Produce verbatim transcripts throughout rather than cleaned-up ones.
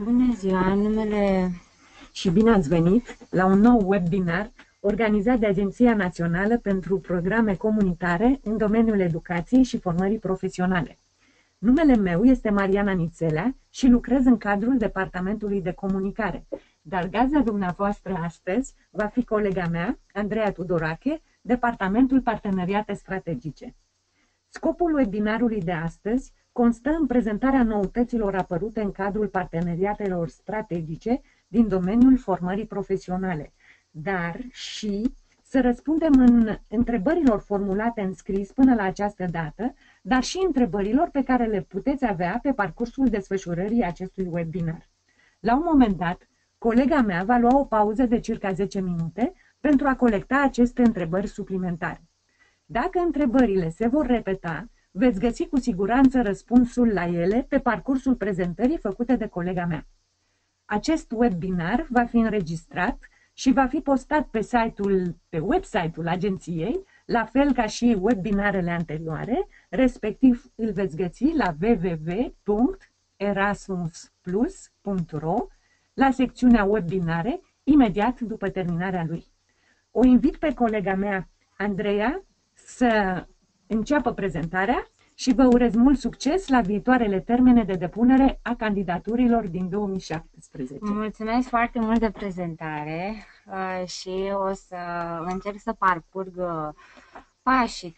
Bună ziua, în numele Și bine ați venit la un nou webinar organizat de Agenția Națională pentru Programe Comunitare în domeniul educației și formării profesionale. Numele meu este Mariana Nițelea și lucrez în cadrul Departamentului de Comunicare, dar gazda dumneavoastră astăzi va fi colega mea, Andreea Tudorache, Departamentul Parteneriate Strategice. Scopul webinarului de astăzi constă în prezentarea noutăților apărute în cadrul parteneriatelor strategice din domeniul formării profesionale, dar și să răspundem în întrebărilor formulate în scris până la această dată, dar și întrebărilor pe care le puteți avea pe parcursul desfășurării acestui webinar. La un moment dat, colega mea va lua o pauză de circa zece minute pentru a colecta aceste întrebări suplimentare. Dacă întrebările se vor repeta, veți găsi cu siguranță răspunsul la ele pe parcursul prezentării făcute de colega mea. Acest webinar va fi înregistrat și va fi postat pe site-ul, pe website-ul agenției, la fel ca și webinarele anterioare, respectiv îl veți găsi la w w w punct erasmus plus punct r o, la secțiunea webinare, imediat după terminarea lui. O invit pe colega mea, Andreea, să înceapă prezentarea și vă urez mult succes la viitoarele termene de depunere a candidaturilor din două mii șaptesprezece. Mulțumesc foarte mult de prezentare uh, și o să încerc să parcurg uh, pașii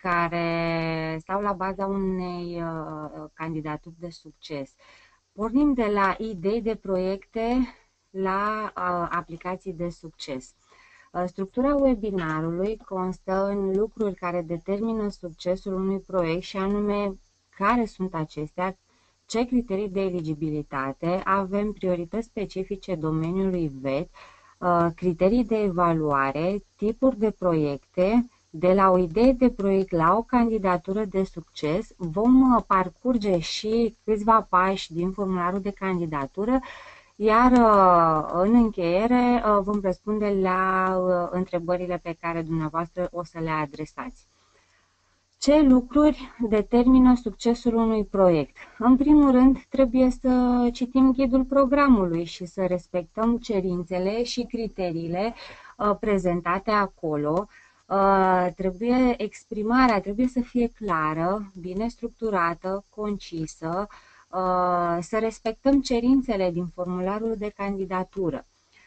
care stau la baza unei uh, candidaturi de succes. Pornim de la idei de proiecte la uh, aplicații de succes. Structura webinarului constă în lucruri care determină succesul unui proiect și anume care sunt acestea, ce criterii de eligibilitate, avem priorități specifice domeniului V E T, criterii de evaluare, tipuri de proiecte, de la o idee de proiect la o candidatură de succes. Vom parcurge și câțiva pași din formularul de candidatură, iar în încheiere vom răspunde la întrebările pe care dumneavoastră o să le adresați. Ce lucruri determină succesul unui proiect? În primul rând, trebuie să citim ghidul programului și să respectăm cerințele și criteriile prezentate acolo. Trebuie exprimarea trebuie să fie clară, bine structurată, concisă, să respectăm cerințele din formularul de candidatură.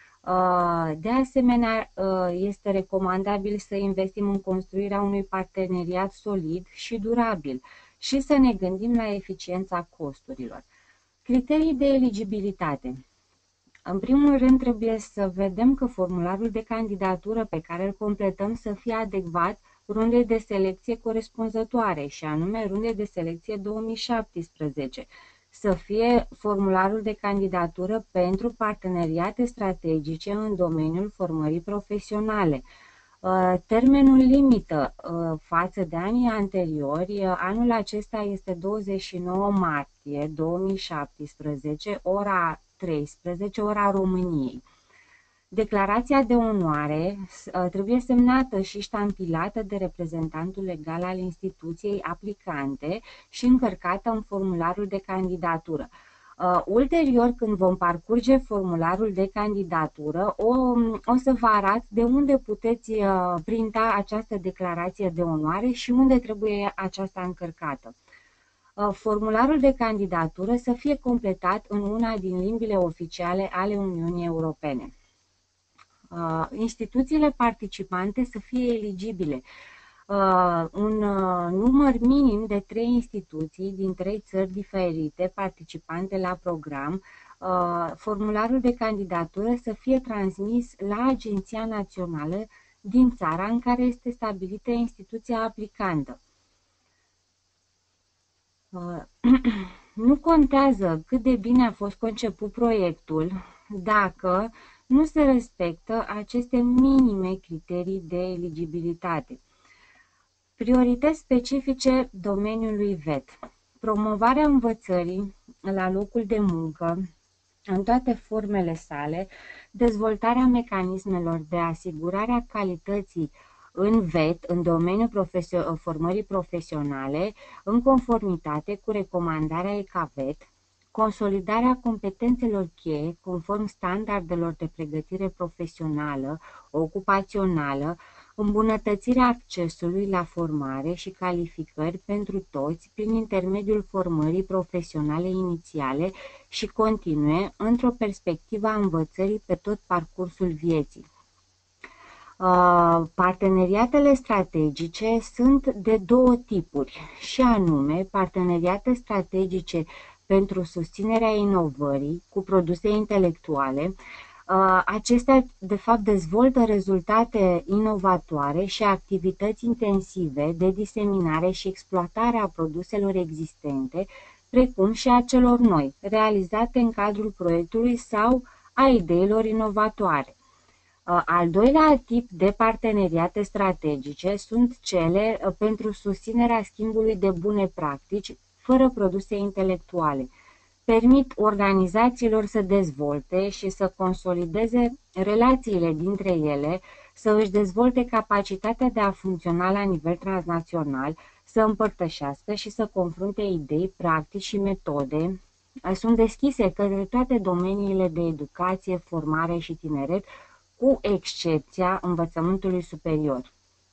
De asemenea, este recomandabil să investim în construirea unui parteneriat solid și durabil și să ne gândim la eficiența costurilor. Criterii de eligibilitate. În primul rând, trebuie să vedem că formularul de candidatură pe care îl completăm să fie adecvat rundei de selecție corespunzătoare, și anume runde de selecție două mii șaptesprezece. Să fie formularul de candidatură pentru parteneriate strategice în domeniul formării profesionale. Termenul limită față de anii anteriori, anul acesta este douăzeci și nouă martie două mii șaptesprezece, ora treisprezece, ora României. Declarația de onoare trebuie semnată și ștampilată de reprezentantul legal al instituției aplicante și încărcată în formularul de candidatură. Ulterior, când vom parcurge formularul de candidatură, o, o să vă arăt de unde puteți printa această declarație de onoare și unde trebuie aceasta încărcată. Formularul de candidatură să fie completat în una din limbile oficiale ale Uniunii Europene. Instituțiile participante să fie eligibile. Un număr minim de trei instituții din trei țări diferite participante la program. Formularul de candidatură să fie transmis la Agenția Națională din țara în care este stabilită instituția aplicantă. Nu contează cât de bine a fost conceput proiectul dacă nu se respectă aceste minime criterii de eligibilitate. Priorități specifice domeniului V E T. Promovarea învățării la locul de muncă în toate formele sale, dezvoltarea mecanismelor de asigurare a calității în V E T, în domeniul profesio- formării profesionale, în conformitate cu recomandarea ECAVET, consolidarea competențelor cheie conform standardelor de pregătire profesională, ocupațională, îmbunătățirea accesului la formare și calificări pentru toți prin intermediul formării profesionale inițiale și continue într-o perspectivă a învățării pe tot parcursul vieții. Parteneriatele strategice sunt de două tipuri, și anume parteneriate strategice pentru susținerea inovării cu produse intelectuale. Acestea, de fapt, dezvoltă rezultate inovatoare și activități intensive de diseminare și exploatare a produselor existente, precum și a celor noi, realizate în cadrul proiectului sau a ideilor inovatoare. Al doilea tip de parteneriate strategice sunt cele pentru susținerea schimbului de bune practici fără produse intelectuale. Permit organizațiilor să dezvolte și să consolideze relațiile dintre ele, să își dezvolte capacitatea de a funcționa la nivel transnațional, să împărtășească și să confrunte idei, practici și metode. Sunt deschise către toate domeniile de educație, formare și tineret, cu excepția învățământului superior.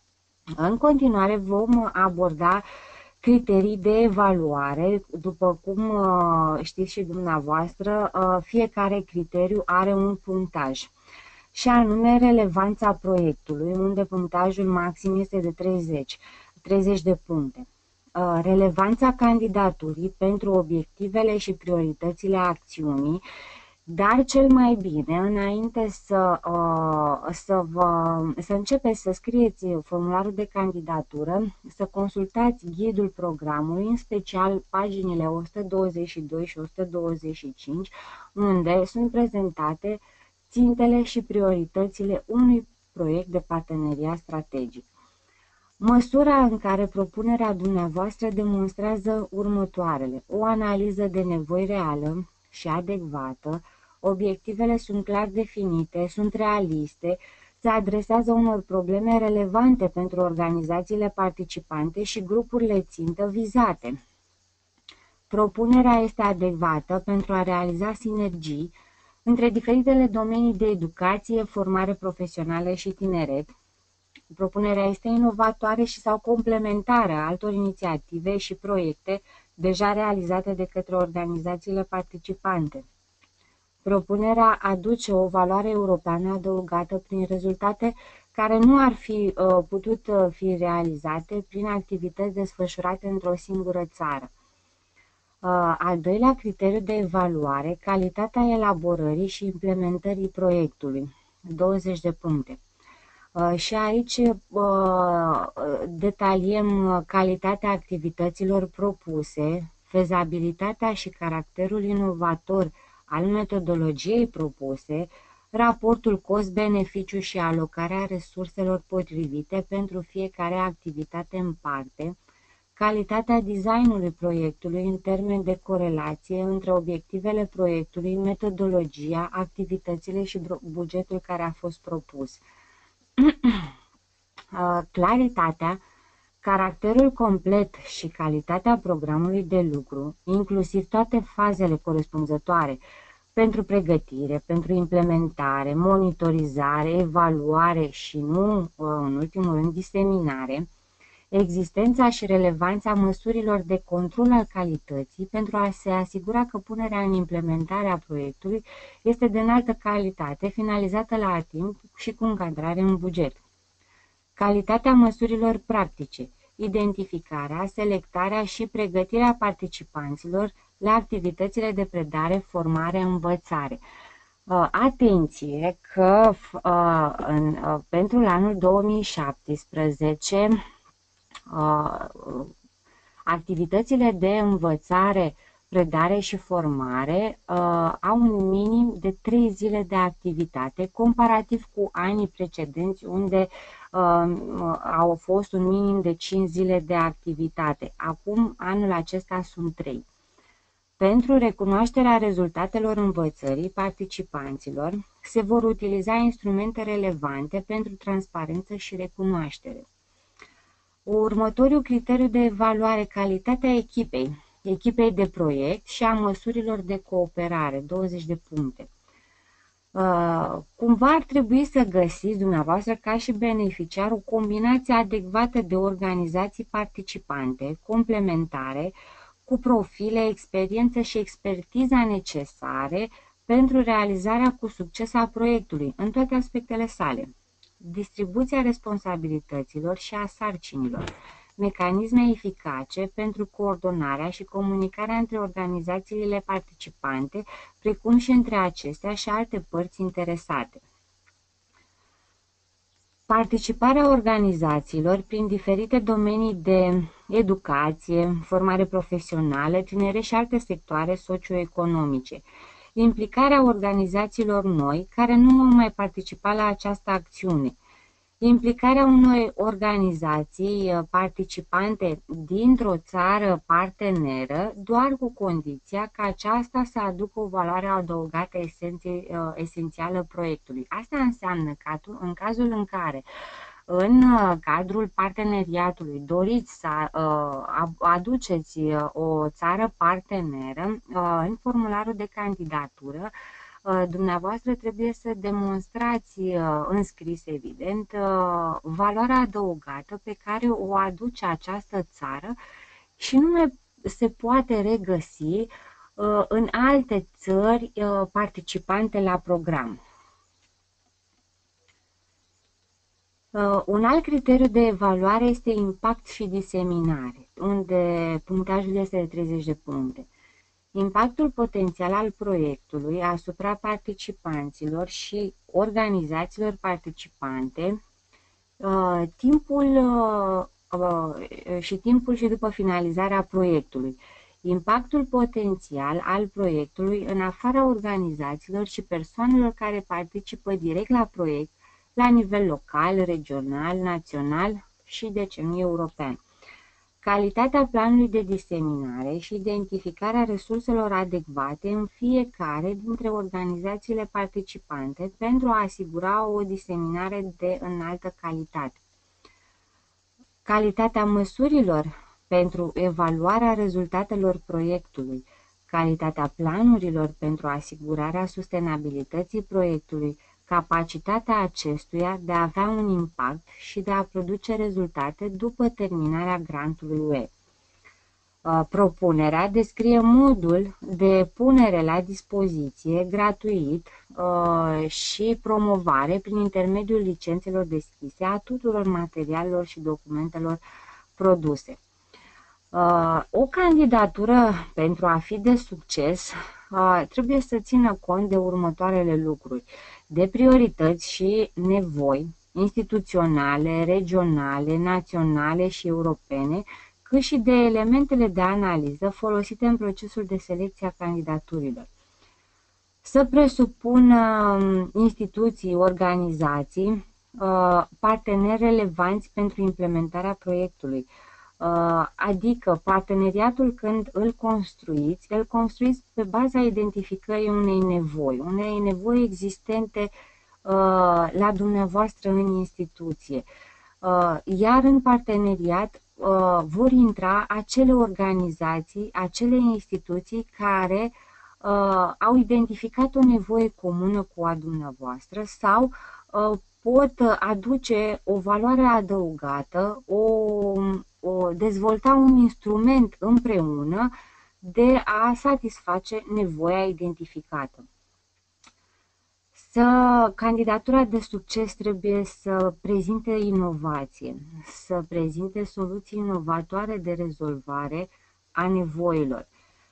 În continuare vom aborda criterii de evaluare. După cum știți și dumneavoastră, fiecare criteriu are un punctaj, și anume relevanța proiectului, unde punctajul maxim este de treizeci, treizeci de puncte. Relevanța candidaturii pentru obiectivele și prioritățile acțiunii, dar cel mai bine, înainte să, să, vă, să începeți să scrieți formularul de candidatură, să consultați ghidul programului, în special paginile o sută douăzeci și doi și o sută douăzeci și cinci, unde sunt prezentate țintele și prioritățile unui proiect de parteneriat strategic. Măsura în care propunerea dumneavoastră demonstrează următoarele: o analiză de nevoi reală și adecvată, obiectivele sunt clar definite, sunt realiste, se adresează unor probleme relevante pentru organizațiile participante și grupurile țintă vizate. Propunerea este adecvată pentru a realiza sinergii între diferitele domenii de educație, formare profesională și tineret. Propunerea este inovatoare și sau complementară a altor inițiative și proiecte deja realizate de către organizațiile participante. Propunerea aduce o valoare europeană adăugată prin rezultate care nu ar fi uh, putut uh, fi realizate prin activități desfășurate într-o singură țară. Uh, al doilea criteriu de evaluare, calitatea elaborării și implementării proiectului, douăzeci de puncte. Uh, și aici uh, detaliem calitatea activităților propuse, fezabilitatea și caracterul inovator al metodologiei propuse, raportul cost-beneficiu și alocarea resurselor potrivite pentru fiecare activitate în parte, calitatea designului proiectului în termen de corelație între obiectivele proiectului, metodologia, activitățile și bugetul care a fost propus. Claritatea, caracterul complet și calitatea programului de lucru, inclusiv toate fazele corespunzătoare pentru pregătire, pentru implementare, monitorizare, evaluare și nu, în ultimul rând, diseminare, existența și relevanța măsurilor de control al calității pentru a se asigura că punerea în implementare a proiectului este de înaltă calitate, finalizată la timp și cu încadrare în buget. Calitatea măsurilor practice, identificarea, selectarea și pregătirea participanților la activitățile de predare, formare, învățare. Atenție că în, pentru anul două mii șaptesprezece activitățile de învățare, predare și formare au un minim de trei zile de activitate, comparativ cu anii precedenți, unde au fost un minim de cinci zile de activitate. Acum, anul acesta sunt trei. Pentru recunoașterea rezultatelor învățării participanților, se vor utiliza instrumente relevante pentru transparență și recunoaștere. Următorul criteriu de evaluare, calitatea echipei. echipei de proiect și a măsurilor de cooperare, douăzeci de puncte. Uh, cumva ar trebui să găsiți dumneavoastră ca și beneficiar o combinație adecvată de organizații participante, complementare, cu profile, experiență și expertiza necesare pentru realizarea cu succes a proiectului, în toate aspectele sale. Distribuția responsabilităților și a sarcinilor, mecanisme eficace pentru coordonarea și comunicarea între organizațiile participante, precum și între acestea și alte părți interesate. Participarea organizațiilor prin diferite domenii de educație, formare profesională, tinere și alte sectoare socioeconomice. Implicarea organizațiilor noi care nu au mai participat la această acțiune. Implicarea unei organizații participante dintr-o țară parteneră, doar cu condiția ca aceasta să aducă o valoare adăugată esențială proiectului. Asta înseamnă că în cazul în care în cadrul parteneriatului doriți să aduceți o țară parteneră, în formularul de candidatură dumneavoastră trebuie să demonstrați înscris, evident, valoarea adăugată pe care o aduce această țară și nu mai se poate regăsi în alte țări participante la program. Un alt criteriu de evaluare este impact și diseminare, unde punctajul este de treizeci de puncte. Impactul potențial al proiectului asupra participanților și organizațiilor participante, timpul și timpul și după finalizarea proiectului. Impactul potențial al proiectului în afara organizațiilor și persoanelor care participă direct la proiect, la nivel local, regional, național și, de ce nu, european. Calitatea planului de diseminare și identificarea resurselor adecvate în fiecare dintre organizațiile participante pentru a asigura o diseminare de înaltă calitate. Calitatea măsurilor pentru evaluarea rezultatelor proiectului, calitatea planurilor pentru asigurarea sustenabilității proiectului, capacitatea acestuia de a avea un impact și de a produce rezultate după terminarea grantului U E. Propunerea descrie modul de punere la dispoziție gratuit și promovare prin intermediul licențelor deschise a tuturor materialelor și documentelor produse. O candidatură, pentru a fi de succes, trebuie să țină cont de următoarele lucruri: de priorități și nevoi instituționale, regionale, naționale și europene, cât și de elementele de analiză folosite în procesul de selecție a candidaturilor. Să presupună instituții, organizații, parteneri relevanți pentru implementarea proiectului, adică parteneriatul, când îl construiți, îl construiți pe baza identificării unei nevoi, unei nevoi existente la dumneavoastră în instituție. Iar în parteneriat vor intra acele organizații, acele instituții care au identificat o nevoie comună cu a dumneavoastră sau pot aduce o valoare adăugată, o, o dezvolta un instrument împreună de a satisface nevoia identificată. Să, candidatura de succes trebuie să prezinte inovație, să prezinte soluții inovatoare de rezolvare a nevoilor.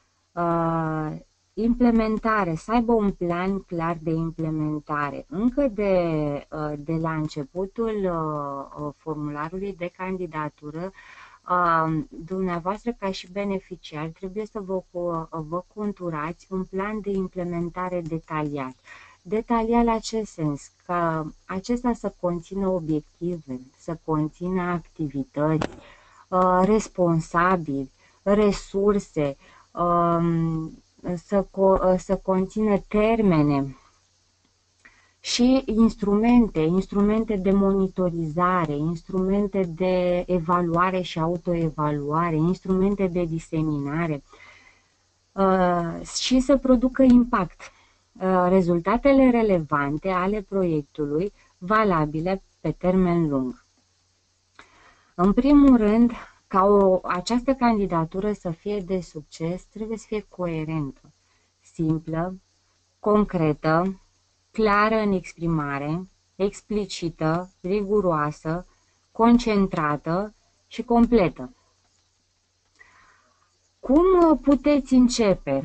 Uh, implementare, să aibă un plan clar de implementare. Încă de, uh, de la începutul uh, formularului de candidatură, uh, dumneavoastră ca și beneficiar trebuie să vă, vă conturați un plan de implementare detaliat. Detaliat la ce sens? Ca acesta să conțină obiective, să conțină activități, responsabili, resurse, să, să conțină termene și instrumente, instrumente de monitorizare, instrumente de evaluare și autoevaluare, instrumente de diseminare uh, și să producă impact. Uh, rezultatele relevante ale proiectului valabile pe termen lung. În primul rând, ca o, această candidatură să fie de succes, trebuie să fie coerentă, simplă, concretă, clară în exprimare, explicită, riguroasă, concentrată și completă. Cum puteți începe?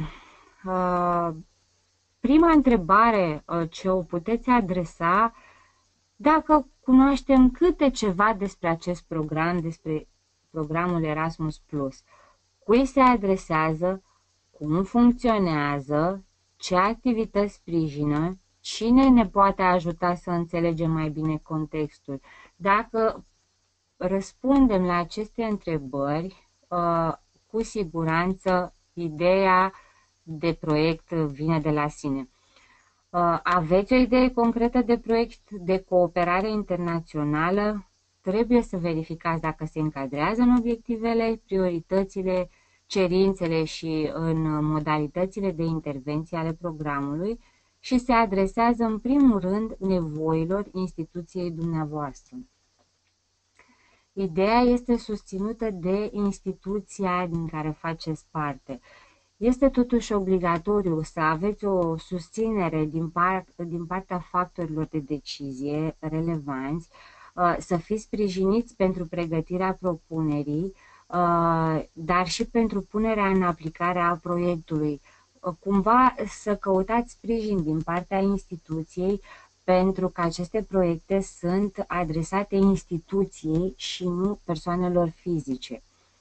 Prima întrebare ce o puteți adresa, dacă cunoaștem câte ceva despre acest program, despre programul Erasmus plus, cui se adresează, cum funcționează, ce activități sprijină, cine ne poate ajuta să înțelegem mai bine contextul. Dacă răspundem la aceste întrebări, cu siguranță ideea de proiect vine de la sine. Aveți o idee concretă de proiect de cooperare internațională? Trebuie să verificați dacă se încadrează în obiectivele, prioritățile, cerințele și în modalitățile de intervenție ale programului și se adresează în primul rând nevoilor instituției dumneavoastră. Ideea este susținută de instituția din care faceți parte. Este totuși obligatoriu să aveți o susținere din, part, din partea factorilor de decizie relevanți, să fiți sprijiniți pentru pregătirea propunerii, dar și pentru punerea în aplicare a proiectului. Cumva să căutați sprijin din partea instituției, pentru că aceste proiecte sunt adresate instituției și nu persoanelor fizice.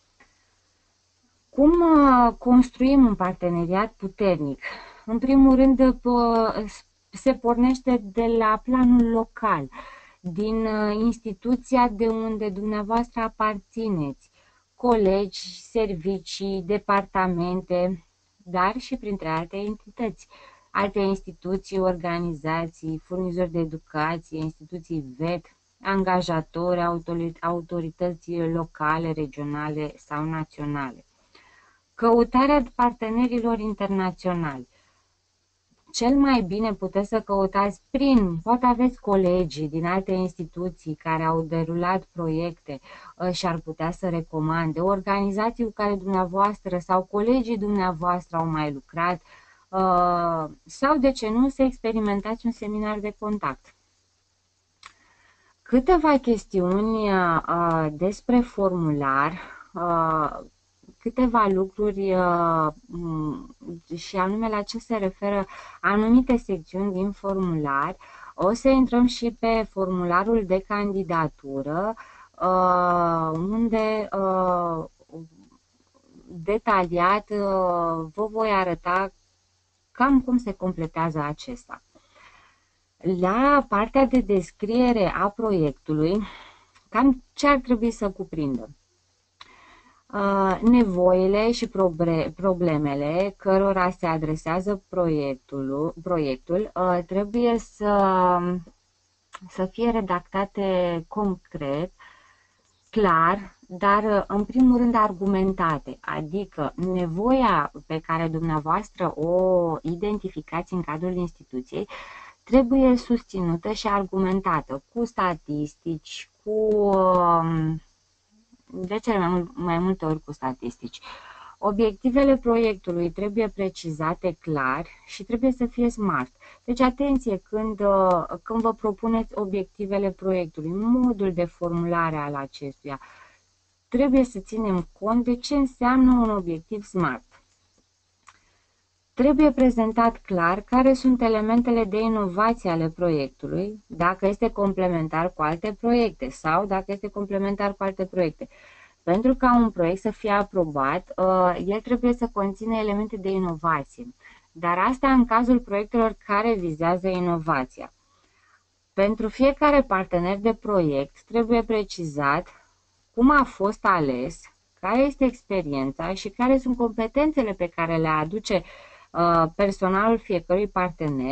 Cum construim un parteneriat puternic? În primul rând, se pornește de la planul local, din instituția de unde dumneavoastră aparțineți, colegi, servicii, departamente, dar și printre alte entități, alte instituții, organizații, furnizori de educație, instituții V E T, angajatori, autorități locale, regionale sau naționale. Căutarea partenerilor internaționali. Cel mai bine puteți să căutați prin, poate aveți colegii din alte instituții care au derulat proiecte și ar putea să recomande, organizații cu care dumneavoastră sau colegii dumneavoastră au mai lucrat sau, de ce nu, să experimentați un seminar de contact. Câteva chestiuni despre formular, câteva lucruri și anume la ce se referă anumite secțiuni din formular. O să intrăm și pe formularul de candidatură, unde detaliat vă voi arăta cam cum se completează acesta. La partea de descriere a proiectului, cam ce ar trebui să cuprindă? Nevoile și problemele cărora se adresează proiectul, proiectul trebuie să, să fie redactate concret, clar, dar în primul rând argumentate, adică nevoia pe care dumneavoastră o identificați în cadrul instituției trebuie susținută și argumentată cu statistici, cu... de cele mai, mult, mai multe ori cu statistici. Obiectivele proiectului trebuie precizate clar și trebuie să fie smart. Deci atenție când, când vă propuneți obiectivele proiectului, modul de formulare al acestuia. Trebuie să ținem cont de ce înseamnă un obiectiv smart. Trebuie prezentat clar care sunt elementele de inovație ale proiectului, dacă este complementar cu alte proiecte sau dacă este complementar cu alte proiecte. Pentru ca un proiect să fie aprobat, el trebuie să conțină elemente de inovație, dar asta în cazul proiectelor care vizează inovația. Pentru fiecare partener de proiect trebuie precizat cum a fost ales, care este experiența și care sunt competențele pe care le aduce personalul fiecărui partener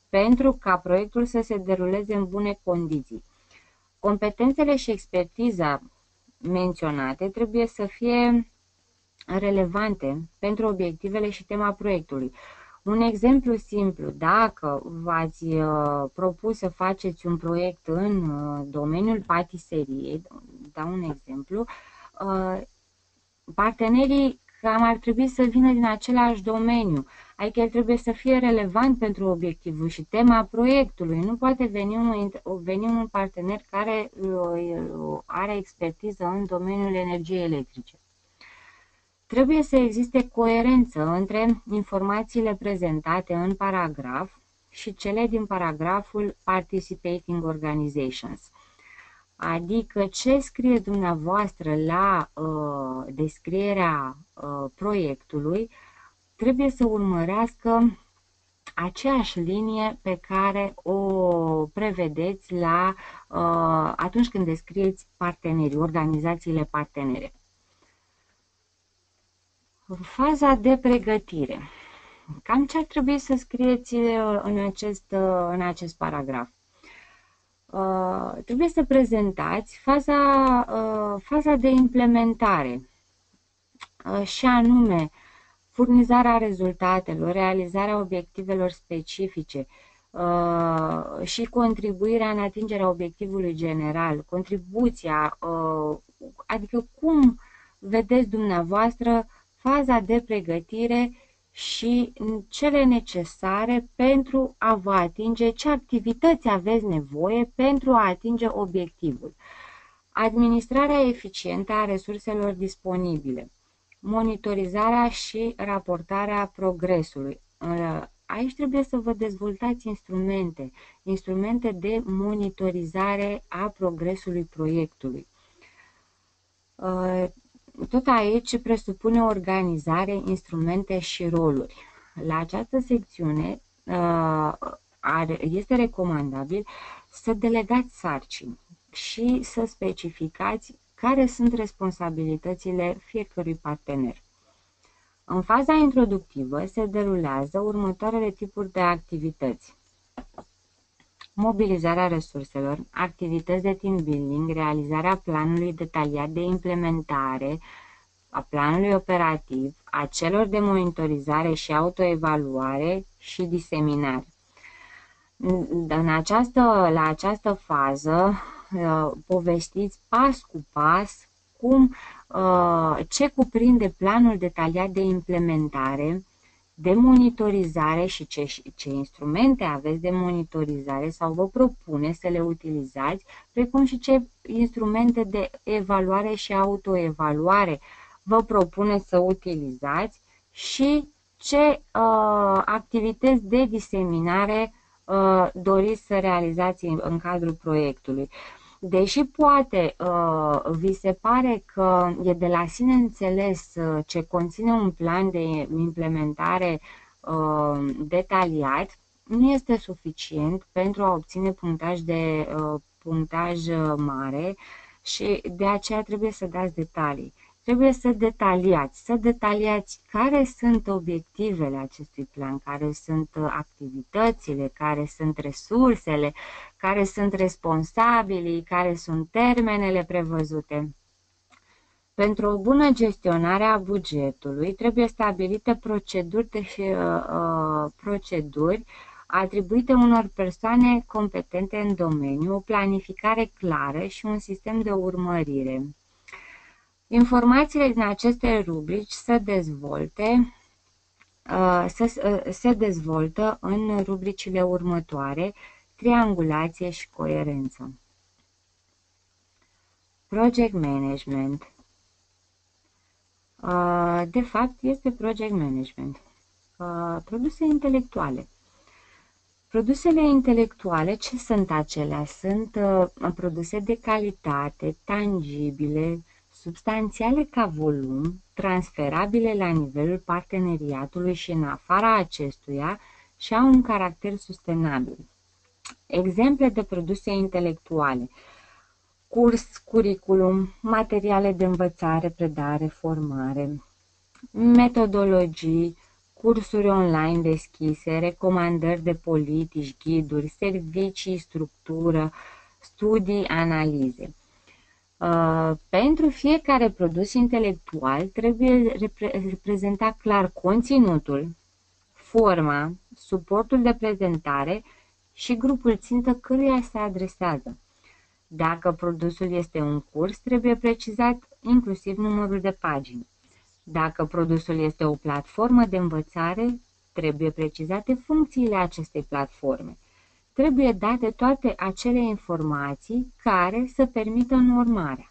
pentru ca proiectul să se deruleze în bune condiții. Competențele și expertiza menționate trebuie să fie relevante pentru obiectivele și tema proiectului. Un exemplu simplu, dacă v-ați uh, propus să faceți un proiect în uh, domeniul patiseriei, dau un exemplu, uh, partenerii cam ar trebui să vină din același domeniu, adică el trebuie să fie relevant pentru obiectivul și tema proiectului. Nu poate veni un, veni un partener care uh, are expertiză în domeniul energiei electrice. Trebuie să existe coerență între informațiile prezentate în paragraf și cele din paragraful Participating Organizations. Adică ce scrie dumneavoastră la uh, descrierea uh, proiectului trebuie să urmărească aceeași linie pe care o prevedeți la, uh, atunci când descrieți partenerii, organizațiile partenere. Faza de pregătire. Cam ce ar trebui să scrieți în acest, în acest paragraf? Uh, trebuie să prezentați faza, uh, faza de implementare uh, și anume furnizarea rezultatelor, realizarea obiectivelor specifice uh, și contribuirea în atingerea obiectivului general, contribuția, uh, adică cum vedeți dumneavoastră faza de pregătire și cele necesare pentru a vă atinge, ce activități aveți nevoie pentru a atinge obiectivul. Administrarea eficientă a resurselor disponibile, monitorizarea și raportarea progresului. Aici trebuie să vă dezvoltați instrumente, instrumente de monitorizare a progresului proiectului. Tot aici presupune organizare, instrumente și roluri. La această secțiune este recomandabil să delegați sarcini și să specificați care sunt responsabilitățile fiecărui partener. În faza introductivă se derulează următoarele tipuri de activități: mobilizarea resurselor, activități de team building, realizarea planului detaliat de implementare, a planului operativ, a celor de monitorizare și autoevaluare și diseminare. În această, la această fază povestiți pas cu pas cum, ce cuprinde planul detaliat de implementare, de monitorizare și ce, ce instrumente aveți de monitorizare sau vă propune să le utilizați, precum și ce instrumente de evaluare și autoevaluare vă propune să utilizați și ce uh, activități de diseminare uh, doriți să realizați în, în cadrul proiectului. Deși poate uh, vi se pare că e de la sine înțeles uh, ce conține un plan de implementare uh, detaliat, nu este suficient pentru a obține punctaj de uh, punctaj mare și de aceea trebuie să dați detalii. Trebuie să detaliați, să detaliați care sunt obiectivele acestui plan, care sunt activitățile, care sunt resursele, care sunt responsabilii, care sunt termenele prevăzute. Pentru o bună gestionare a bugetului trebuie stabilite proceduri, de, uh, proceduri atribuite unor persoane competente în domeniu, o planificare clară și un sistem de urmărire. Informațiile din aceste rubrici se dezvolte, se, se dezvoltă în rubricile următoare: triangulație și coerență. Project Management. De fapt, este Project Management. Produse intelectuale. Produsele intelectuale, ce sunt acelea? Sunt produse de calitate, tangibile, substanțiale ca volum, transferabile la nivelul parteneriatului și în afara acestuia și au un caracter sustenabil. Exemple de produse intelectuale: curs, curriculum, materiale de învățare, predare, formare, metodologii, cursuri online deschise, recomandări de politici, ghiduri, servicii, structură, studii, analize. Uh, pentru fiecare produs intelectual trebuie repre reprezentat clar conținutul, forma, suportul de prezentare și grupul țintă căruia se adresează. Dacă produsul este un curs, trebuie precizat inclusiv numărul de pagini. Dacă produsul este o platformă de învățare, trebuie precizate funcțiile acestei platforme. Trebuie date toate acele informații care să permită normarea.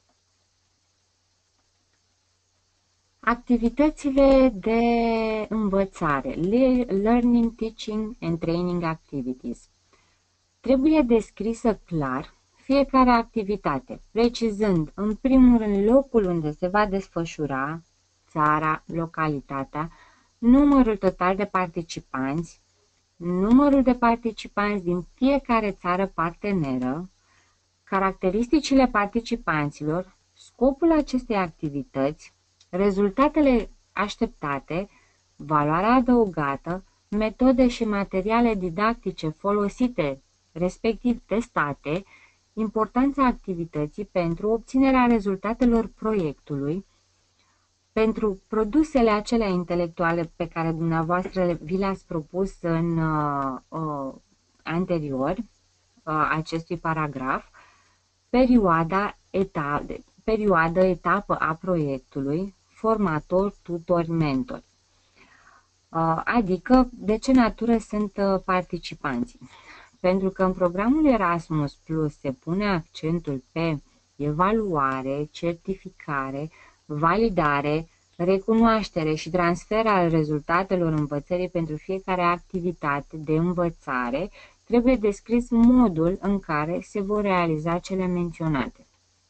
Activitățile de învățare, Learning, Teaching and Training Activities. Trebuie descrisă clar fiecare activitate, precizând în primul rând locul unde se va desfășura, țara, localitatea, numărul total de participanți, numărul de participanți din fiecare țară parteneră, caracteristicile participanților, scopul acestei activități, rezultatele așteptate, valoarea adăugată, metode și materiale didactice folosite, respectiv testate, importanța activității pentru obținerea rezultatelor proiectului, pentru produsele acelea intelectuale pe care dumneavoastră vi le-ați propus în uh, uh, anterior uh, acestui paragraf, perioada, eta, perioadă, etapă a proiectului, formator, tutor, mentor. Uh, adică de ce natură sunt uh, participanții. Pentru că în programul Erasmus Plus se pune accentul pe evaluare, certificare, validare, recunoaștere și transfer al rezultatelor învățării pentru fiecare activitate de învățare, trebuie descris modul în care se vor realiza cele menționate.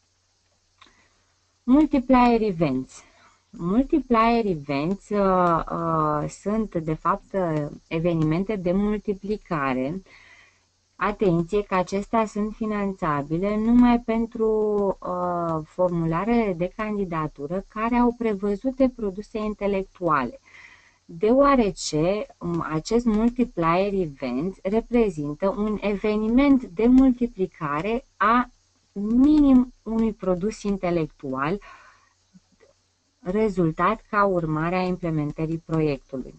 Multiplier events. Multiplier events uh, uh, sunt, de fapt, evenimente de multiplicare. Atenție că acestea sunt finanțabile numai pentru uh, formularele de candidatură care au prevăzute produse intelectuale, deoarece um, acest multiplier event reprezintă un eveniment de multiplicare a minim unui produs intelectual, rezultat ca urmare a implementării proiectului.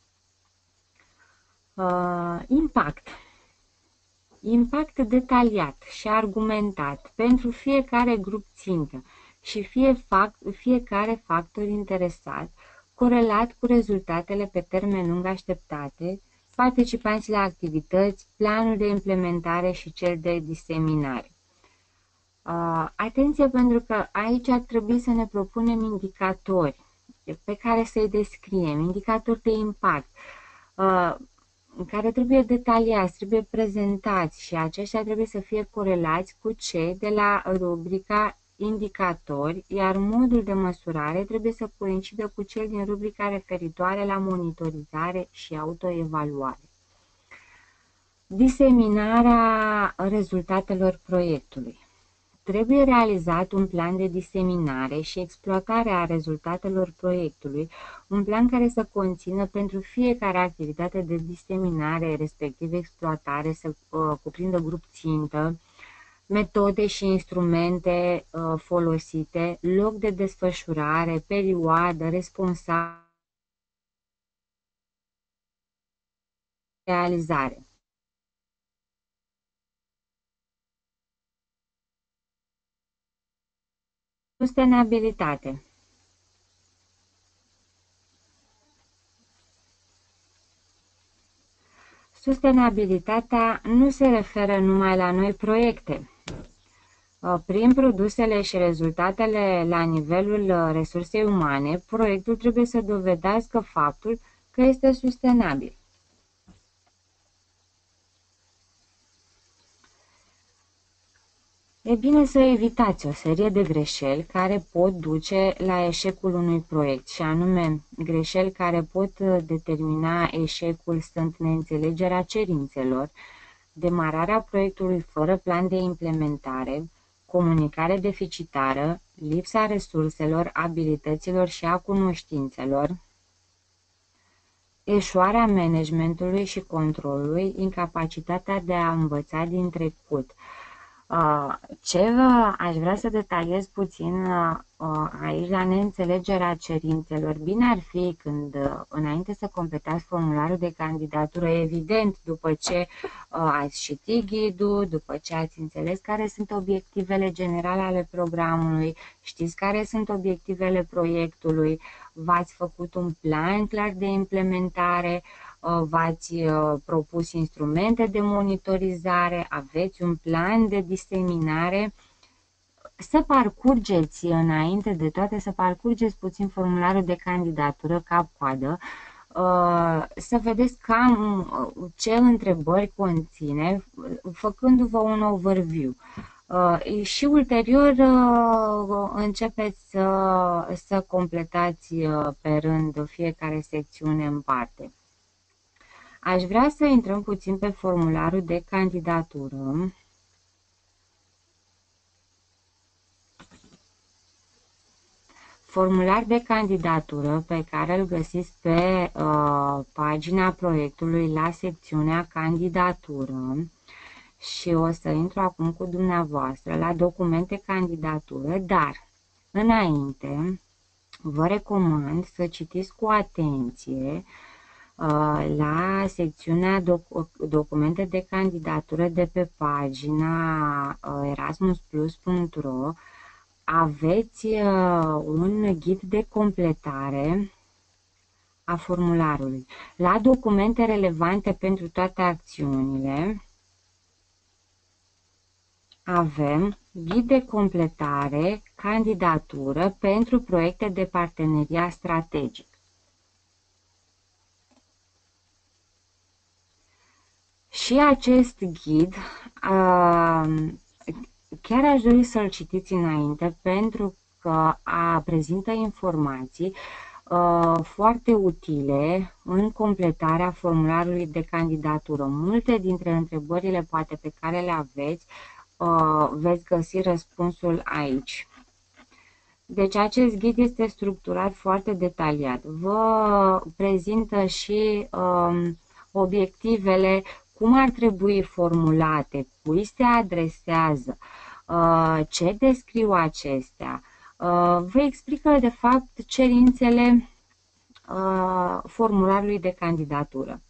Uh, impact. Impact detaliat și argumentat pentru fiecare grup țintă și fie fac, fiecare factor interesat, corelat cu rezultatele pe termen lung așteptate, participanții la activități, planul de implementare și cel de diseminare. Uh, atenție, pentru că aici ar trebui să ne propunem indicatori pe care să-i descriem, indicatori de impact, uh, care trebuie detaliați, trebuie prezentați și aceștia trebuie să fie corelați cu cei de la rubrica indicatori, iar modul de măsurare trebuie să coincidă cu cel din rubrica referitoare la monitorizare și autoevaluare. Diseminarea rezultatelor proiectului. Trebuie realizat un plan de diseminare și exploatare a rezultatelor proiectului, un plan care să conțină pentru fiecare activitate de diseminare, respectiv exploatare, să uh, cuprindă grup țintă, metode și instrumente uh, folosite, loc de desfășurare, perioadă, responsabil, realizare. Sustenabilitate. Sustenabilitatea nu se referă numai la noi proiecte. Prin produsele și rezultatele la nivelul resursei umane, proiectul trebuie să dovedească faptul că este sustenabil. E bine să evitați o serie de greșeli care pot duce la eșecul unui proiect, și anume greșeli care pot determina eșecul sunt neînțelegerea cerințelor, demararea proiectului fără plan de implementare, comunicare deficitară, lipsa resurselor, abilităților și a cunoștințelor, eșuarea managementului și controlului, incapacitatea de a învăța din trecut. Ce aș vrea să detaliez puțin aici la neînțelegerea cerințelor. Bine ar fi când, înainte să completați formularul de candidatură, evident, după ce ați citit ghidul, după ce ați înțeles care sunt obiectivele generale ale programului, știți care sunt obiectivele proiectului, v-ați făcut un plan clar de implementare, v-ați propus instrumente de monitorizare, aveți un plan de diseminare, să parcurgeți înainte de toate, să parcurgeți puțin formularul de candidatură cap-coadă, să vedeți cam ce întrebări conține, făcându-vă un overview. Și ulterior începeți să, să completați pe rând fiecare secțiune în parte. Aș vrea să intrăm puțin pe formularul de candidatură. Formular de candidatură pe care îl găsiți pe uh, pagina proiectului la secțiunea candidatură și o să intru acum cu dumneavoastră la documente candidatură, dar înainte vă recomand să citiți cu atenție la secțiunea doc documente de candidatură de pe pagina erasmus plus punct ro. Aveți un ghid de completare a formularului. La documente relevante pentru toate acțiunile avem ghid de completare, candidatură pentru proiecte de parteneriat strategic. Și acest ghid, chiar aș dori să-l citiți înainte, pentru că a, prezintă informații foarte utile în completarea formularului de candidatură. Multe dintre întrebările poate pe care le aveți, veți găsi răspunsul aici. Deci acest ghid este structurat foarte detaliat. Vă prezintă și um, obiectivele, cum ar trebui formulate, cui se adresează, ce descriu acestea. Vă explică, de fapt, cerințele formularului de candidatură.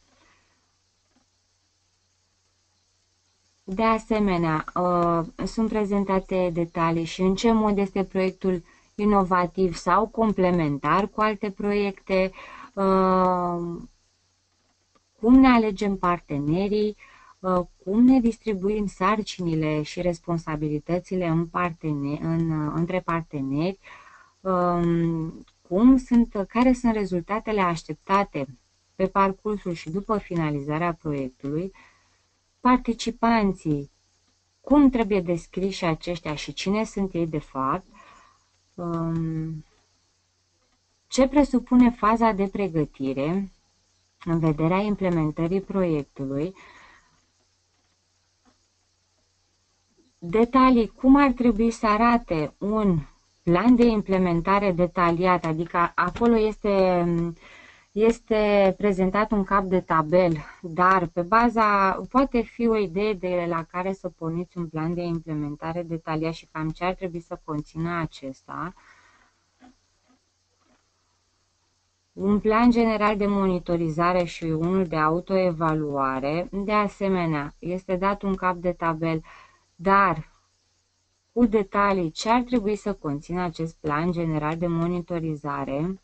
De asemenea, sunt prezentate detalii și în ce mod este proiectul inovativ sau complementar cu alte proiecte, cum ne alegem partenerii, cum ne distribuim sarcinile și responsabilitățile în parteneri, în, între parteneri, cum sunt, care sunt rezultatele așteptate pe parcursul și după finalizarea proiectului, participanții, cum trebuie descriși aceștia și cine sunt ei de fapt, ce presupune faza de pregătire în vederea implementării proiectului, detalii cum ar trebui să arate un plan de implementare detaliat, adică acolo este, este prezentat un cap de tabel, dar pe baza, poate fi o idee de la care să porniți un plan de implementare detaliat și cam ce ar trebui să conțină acesta. Un plan general de monitorizare și unul de autoevaluare. De asemenea, este dat un cap de tabel, dar cu detalii ce ar trebui să conțină acest plan general de monitorizare.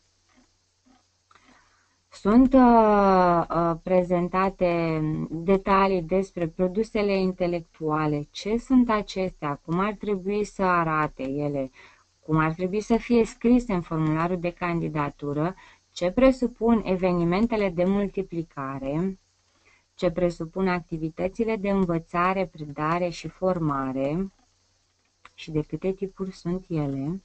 Sunt uh, uh, prezentate detalii despre produsele intelectuale, ce sunt acestea, cum ar trebui să arate ele, cum ar trebui să fie scrise în formularul de candidatură, ce presupun evenimentele de multiplicare, ce presupun activitățile de învățare, predare și formare și de câte tipuri sunt ele,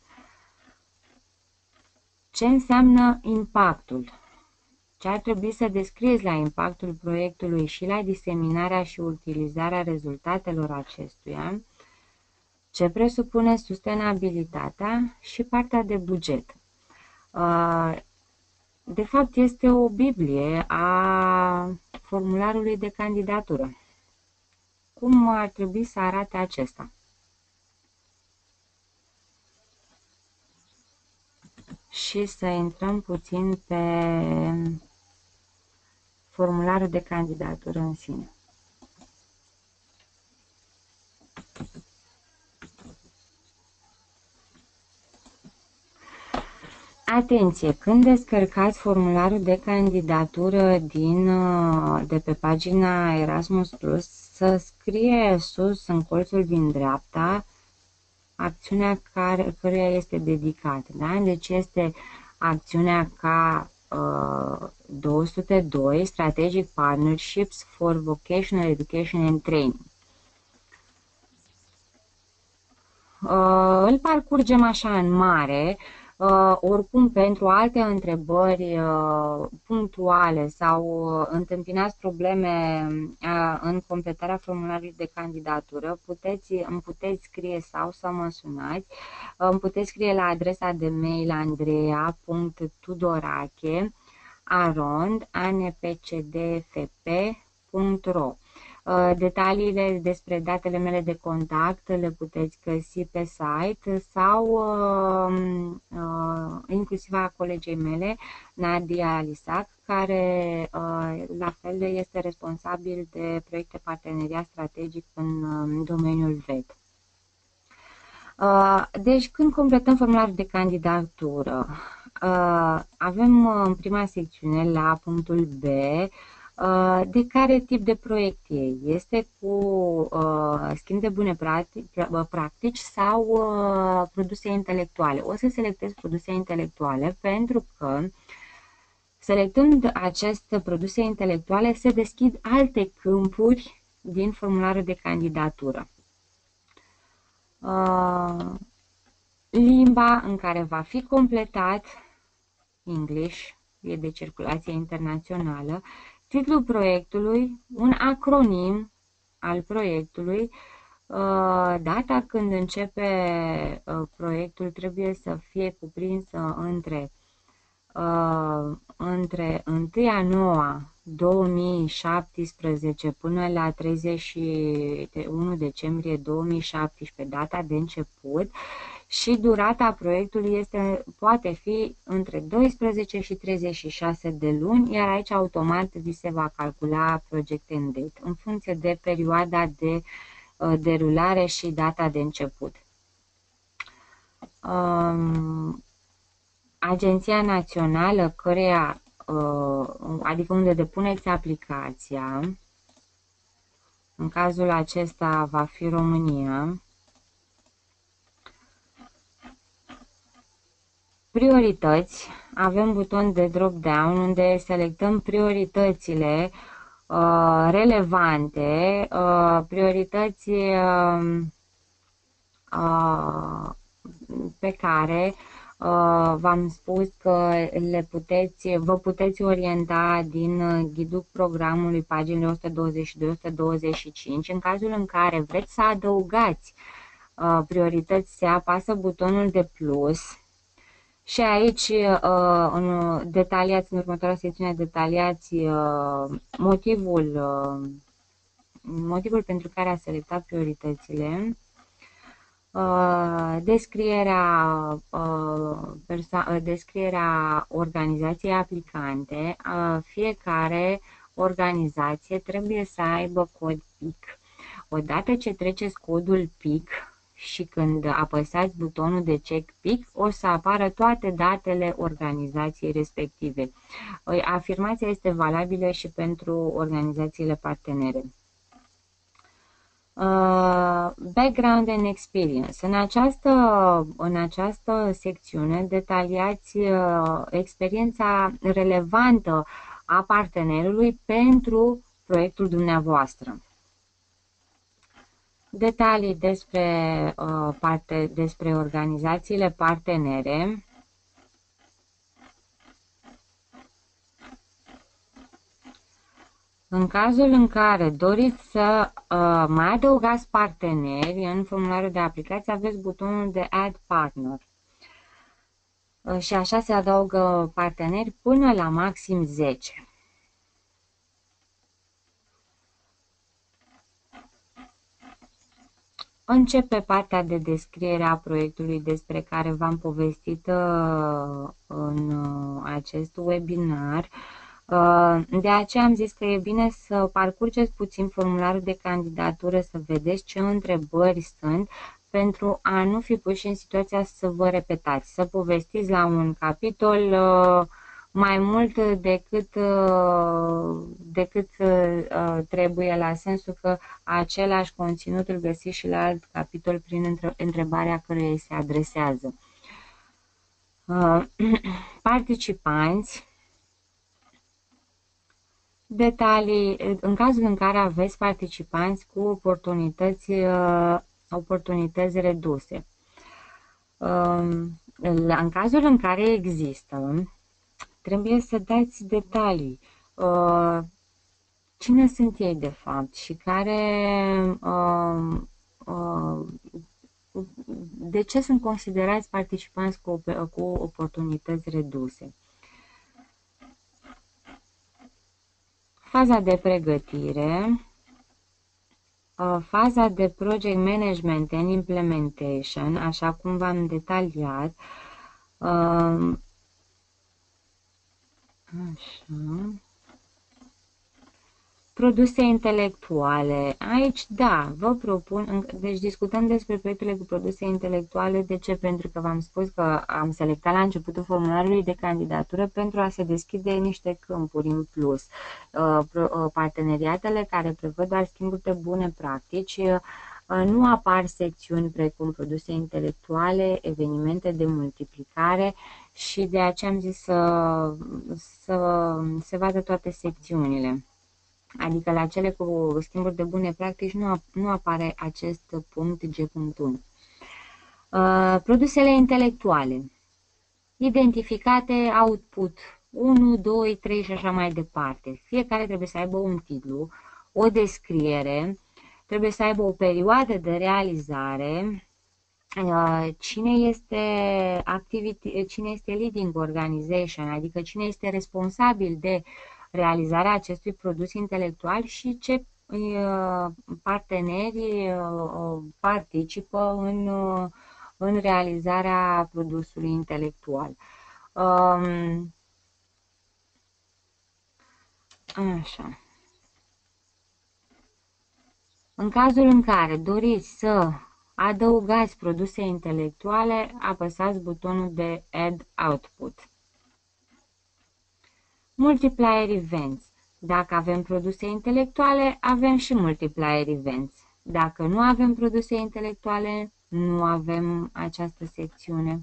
ce înseamnă impactul, ce ar trebui să descrieți la impactul proiectului și la diseminarea și utilizarea rezultatelor acestuia, ce presupune sustenabilitatea și partea de buget. de fapt este o Biblie a formularului de candidatură. Cum ar trebui să arate acesta? Și să intrăm puțin pe formularul de candidatură în sine. Atenție! Când descărcați formularul de candidatură din, de pe pagina Erasmus Plus, să scrie sus în colțul din dreapta acțiunea care, căruia este dedicat. Da? Deci este acțiunea ca uh, două sute doi, Strategic Partnerships for Vocational Education and Training. Uh, îl parcurgem așa în mare. Uh, oricum, pentru alte întrebări uh, punctuale sau uh, întâmpinați probleme uh, în completarea formularului de candidatură, puteți, îmi puteți scrie sau să mă sunați. Uh, îmi puteți scrie la adresa de mail andreea punct tudorache arond anpcdfp punct ro. Detaliile despre datele mele de contact le puteți găsi pe site sau uh, uh, inclusiv a colegei mele, Nadia Lisac, care uh, la fel este responsabil de proiecte parteneriat strategic în uh, domeniul V E T. Uh, deci când completăm formularul de candidatură, uh, avem în prima secțiune la punctul B de care tip de proiect e. Este cu uh, schimb de bune practici, practici sau uh, produse intelectuale. O să selectez produse intelectuale pentru că selectând aceste produse intelectuale se deschid alte câmpuri din formularul de candidatură. Uh, limba în care va fi completat, English, e de circulație internațională, titlul proiectului, un acronim al proiectului, data când începe proiectul trebuie să fie cuprinsă între, între întâi a noua două mii șaptesprezece până la treizeci și unu decembrie două mii șaptesprezece, data de început, și durata proiectului este, poate fi între doisprezece și treizeci și șase de luni, iar aici automat vi se va calcula project end date în funcție de perioada de uh, derulare și data de început. Um, Agenția națională căreia, uh, adică unde depuneți aplicația, în cazul acesta va fi România. Priorități, avem buton de drop-down unde selectăm prioritățile uh, relevante, uh, priorități uh, uh, pe care uh, v-am spus că le puteți, vă puteți orienta din ghidul programului paginile o sută douăzeci și doi - o sută douăzeci și cinci. În cazul în care vreți să adăugați uh, priorități, se apasă butonul de plus. Și aici uh, în, detaliați, în următoarea secțiune, detaliați uh, motivul, uh, motivul pentru care a selectat prioritățile, uh, descrierea, uh, descrierea organizației aplicante. Uh, fiecare organizație trebuie să aibă cod P I C. Odată ce treceți codul P I C, și când apăsați butonul de check P I C, o să apară toate datele organizației respective. Afirmația este valabilă și pentru organizațiile partenere. Uh, background and experience. În această, în această secțiune detaliați uh, experiența relevantă a partenerului pentru proiectul dumneavoastră. Detalii despre, uh, parte, despre organizațiile partenere. În cazul în care doriți să uh, mai adăugați parteneri în formularul de aplicație, aveți butonul de Add Partner. și așa se adaugă parteneri până la maxim zece. Începe partea de descriere a proiectului despre care v-am povestit în acest webinar. De aceea am zis că e bine să parcurgeți puțin formularul de candidatură, să vedeți ce întrebări sunt, pentru a nu fi puși în situația să vă repetați, să povestiți la un capitol mai mult decât, decât trebuie, la sensul că același conținut îl găsiți și la alt capitol prin întrebarea căreia se adresează. Participanți. Detalii, în cazul în care aveți participanți cu oportunități, oportunități reduse. În cazul în care există, trebuie să dați detalii. Cine sunt ei de fapt și care, de ce sunt considerați participanți cu, cu oportunități reduse. Faza de pregătire, faza de project management and implementation, așa cum v-am detaliat. Așa. Produse intelectuale. Aici, da, vă propun, deci discutăm despre proiectele cu produse intelectuale. De ce? Pentru că v-am spus că am selectat la începutul formularului de candidatură pentru a se deschide niște câmpuri în plus. Parteneriatele care prevăd doar schimburi de bune practici, nu apar secțiuni precum produse intelectuale, evenimente de multiplicare și de aceea am zis să, să se vadă toate secțiunile. Adică la cele cu schimburi de bune practici nu, nu apare acest punct G unu. Uh, produsele intelectuale. Identificate, output unu, doi, trei și așa mai departe. Fiecare trebuie să aibă un titlu, o descriere, trebuie să aibă o perioadă de realizare, uh, cine este, activity, cine este leading organization, adică cine este responsabil de realizarea acestui produs intelectual și ce parteneri participă în, în realizarea produsului intelectual. Așa. În cazul în care doriți să adăugați produse intelectuale, apăsați butonul de Add Output. Multiplier Events. Dacă avem produse intelectuale, avem și Multiplier Events. Dacă nu avem produse intelectuale, nu avem această secțiune.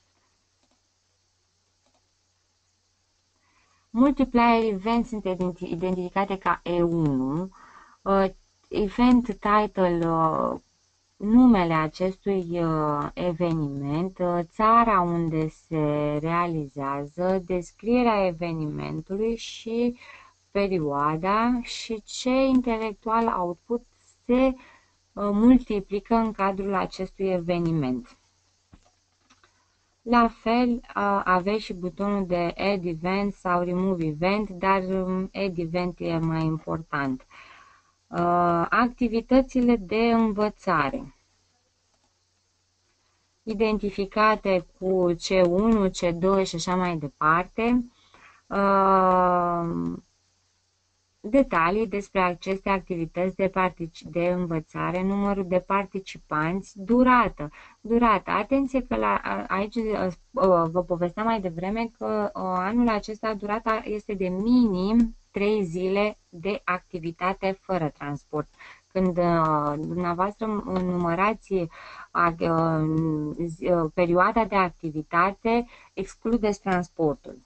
Multiplier Events sunt identificate ca E unu. Event Title, numele acestui eveniment, țara unde se realizează, descrierea evenimentului și perioada și ce intelectual output se multiplică în cadrul acestui eveniment. La fel, aveți și butonul de Add Event sau Remove Event, dar Add Event e mai important. Activitățile de învățare. Identificate cu C unu, C doi și așa mai departe. Detalii despre aceste activități de, de învățare, numărul de participanți, durată. Durată. Atenție că la, aici vă povesteam mai devreme că anul acesta durata este de minim trei zile de activitate fără transport. Când dumneavoastră numărați perioada de activitate, excludeți transportul.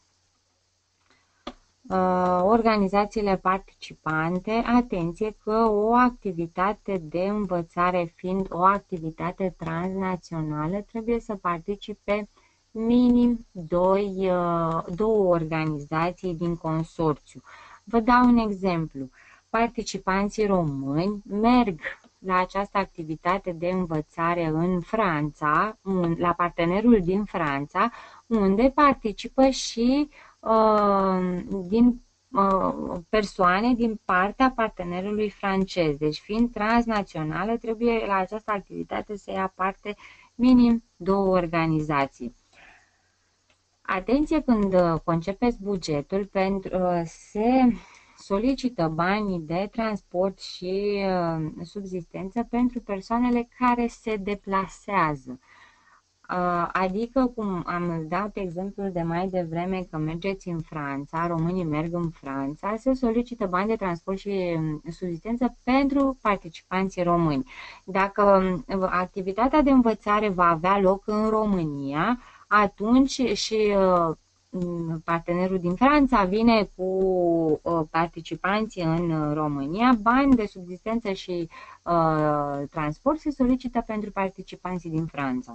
Organizațiile participante, atenție că o activitate de învățare fiind o activitate transnațională, trebuie să participe minim doi, două organizații din consorțiu. Vă dau un exemplu. Participanții români merg la această activitate de învățare în Franța, la partenerul din Franța, unde participă și uh, din uh, persoane din partea partenerului francez. Deci, fiind transnațională, trebuie la această activitate să ia parte minim două organizații. Atenție când concepeți bugetul, pentru se solicită banii de transport și uh, subzistență pentru persoanele care se deplasează. Uh, adică, cum am dat exemplul de mai devreme că mergeți în Franța, românii merg în Franța, se solicită bani de transport și subzistență pentru participanții români. Dacă activitatea de învățare va avea loc în România, atunci și uh, partenerul din Franța vine cu uh, participanții în România, bani de subzistență și uh, transport se solicită pentru participanții din Franța.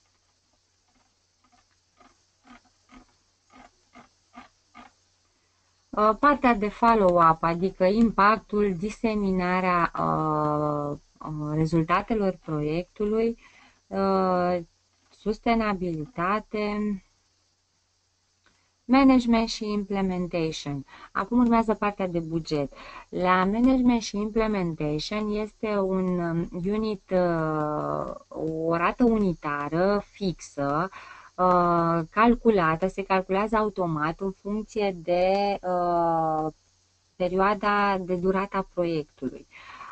Uh, partea de follow-up, adică impactul, diseminarea uh, uh, rezultatelor proiectului, uh, sustenabilitate, management și implementation. Acum urmează partea de buget. La management și implementation este un unit, o rată unitară fixă, calculată, se calculează automat în funcție de perioada de durată a proiectului.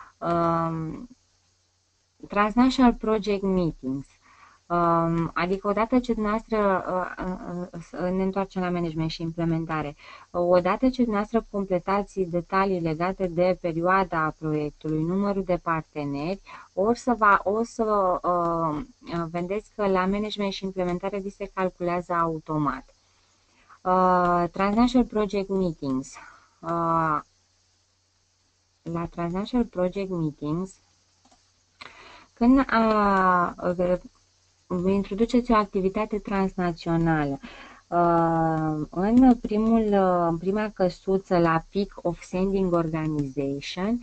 Transnational Project Meetings. Adică odată ce dumneavoastră, ne întoarcem la management și implementare, odată ce dumneavoastră completați detalii legate de perioada proiectului, numărul de parteneri, or să va, o să uh, vedeți că la management și implementare vi se calculează automat. Uh, Transnational Project Meetings. Uh, la Transnational Project Meetings, când uh, introduceți o activitate transnațională. În, primul, în prima căsuță la Peak of Sending Organization,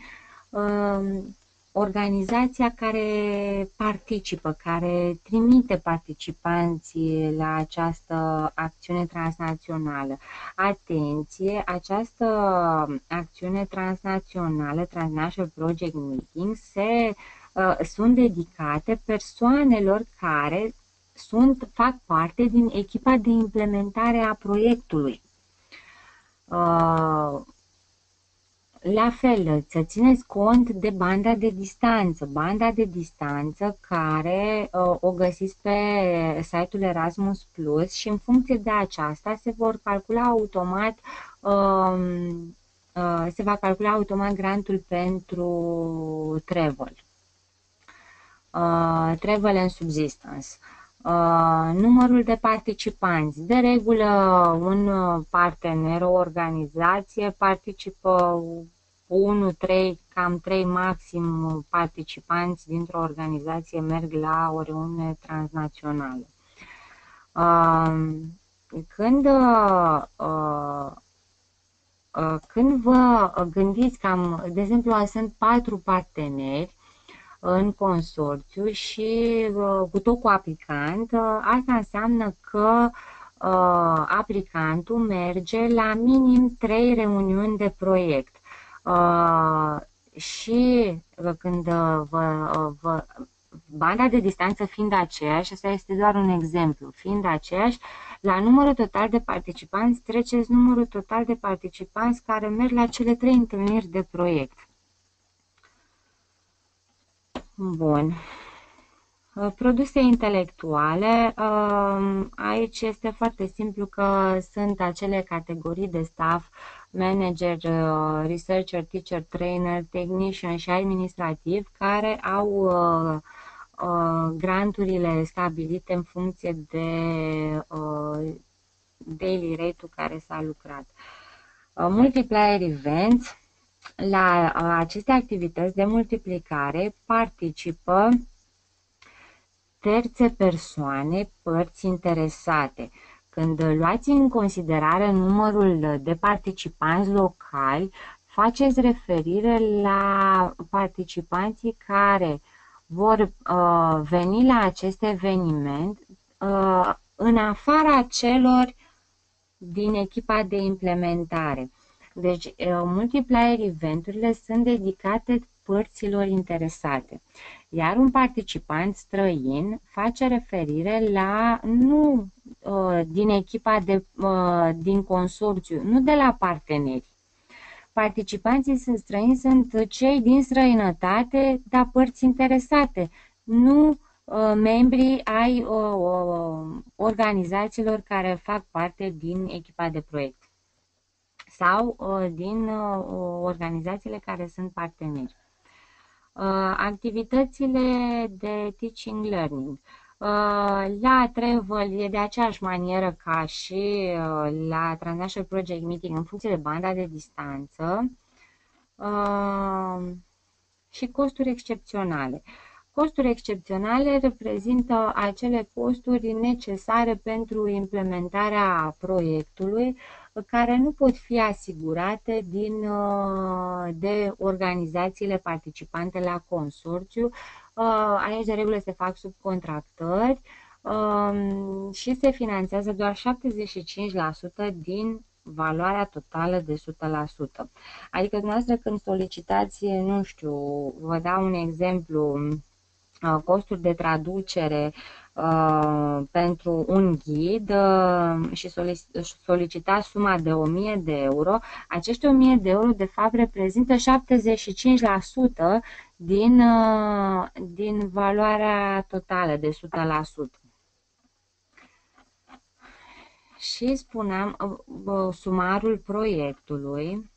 organizația care participă, care trimite participanții la această acțiune transnațională. Atenție, această acțiune transnațională, Transnational Project Meeting, se sunt dedicate persoanelor care sunt, fac parte din echipa de implementare a proiectului. La fel, să țineți cont de banda de distanță. Banda de distanță care o găsiți pe site-ul Erasmus Plus și în funcție de aceasta se vor calcula automat se va calcula automat grantul pentru travel. Uh, travel and subsistence. Uh, numărul de participanți. De regulă, un partener, o organizație participă unu, trei, cam trei maxim participanți dintr-o organizație merg la o reuniune transnațională. Uh, când, uh, uh, când vă gândiți cam, de exemplu, sunt patru parteneri în consorțiu și uh, cu tot cu aplicant, uh, asta înseamnă că uh, aplicantul merge la minim trei reuniuni de proiect. Uh, și uh, când uh, vă, uh, vă, banda de distanță fiind aceeași, asta este doar un exemplu, fiind aceeași, la numărul total de participanți treceți numărul total de participanți care merg la cele trei întâlniri de proiect. Bun. Produse intelectuale. Aici este foarte simplu că sunt acele categorii de staff, manager, researcher, teacher, trainer, technician și administrativ care au granturile stabilite în funcție de daily rate-ul care s-a lucrat. Multiplier events. La aceste activități de multiplicare participă terțe persoane, părți interesate. Când luați în considerare numărul de participanți locali, faceți referire la participanții care vor uh, veni la acest eveniment uh, în afara celor din echipa de implementare. Deci, multiplier eventurile sunt dedicate părților interesate, iar un participant străin face referire la nu uh, din echipa de, uh, din consorțiu, nu de la parteneri. Participanții sunt străini, sunt cei din străinătate, dar părți interesate, nu uh, membrii ai uh, uh, organizațiilor care fac parte din echipa de proiect sau uh, din uh, organizațiile care sunt parteneri. Uh, activitățile de teaching learning. Uh, la Travel e de aceeași manieră ca și uh, la Transnational Project Meeting în funcție de banda de distanță uh, și costuri excepționale. Costuri excepționale reprezintă acele costuri necesare pentru implementarea proiectului care nu pot fi asigurate din, de organizațiile participante la consorțiu. Aici de regulă se fac subcontractări și se finanțează doar șaptezeci și cinci la sută din valoarea totală de o sută la sută. Adică dumneavoastră când solicitați, nu știu, vă dau un exemplu, costuri de traducere uh, pentru un ghid uh, și solicitați suma de o mie de euro, acești o mie de euro de fapt reprezintă șaptezeci și cinci la sută din, uh, din valoarea totală de o sută la sută. Și spuneam uh, sumarul proiectului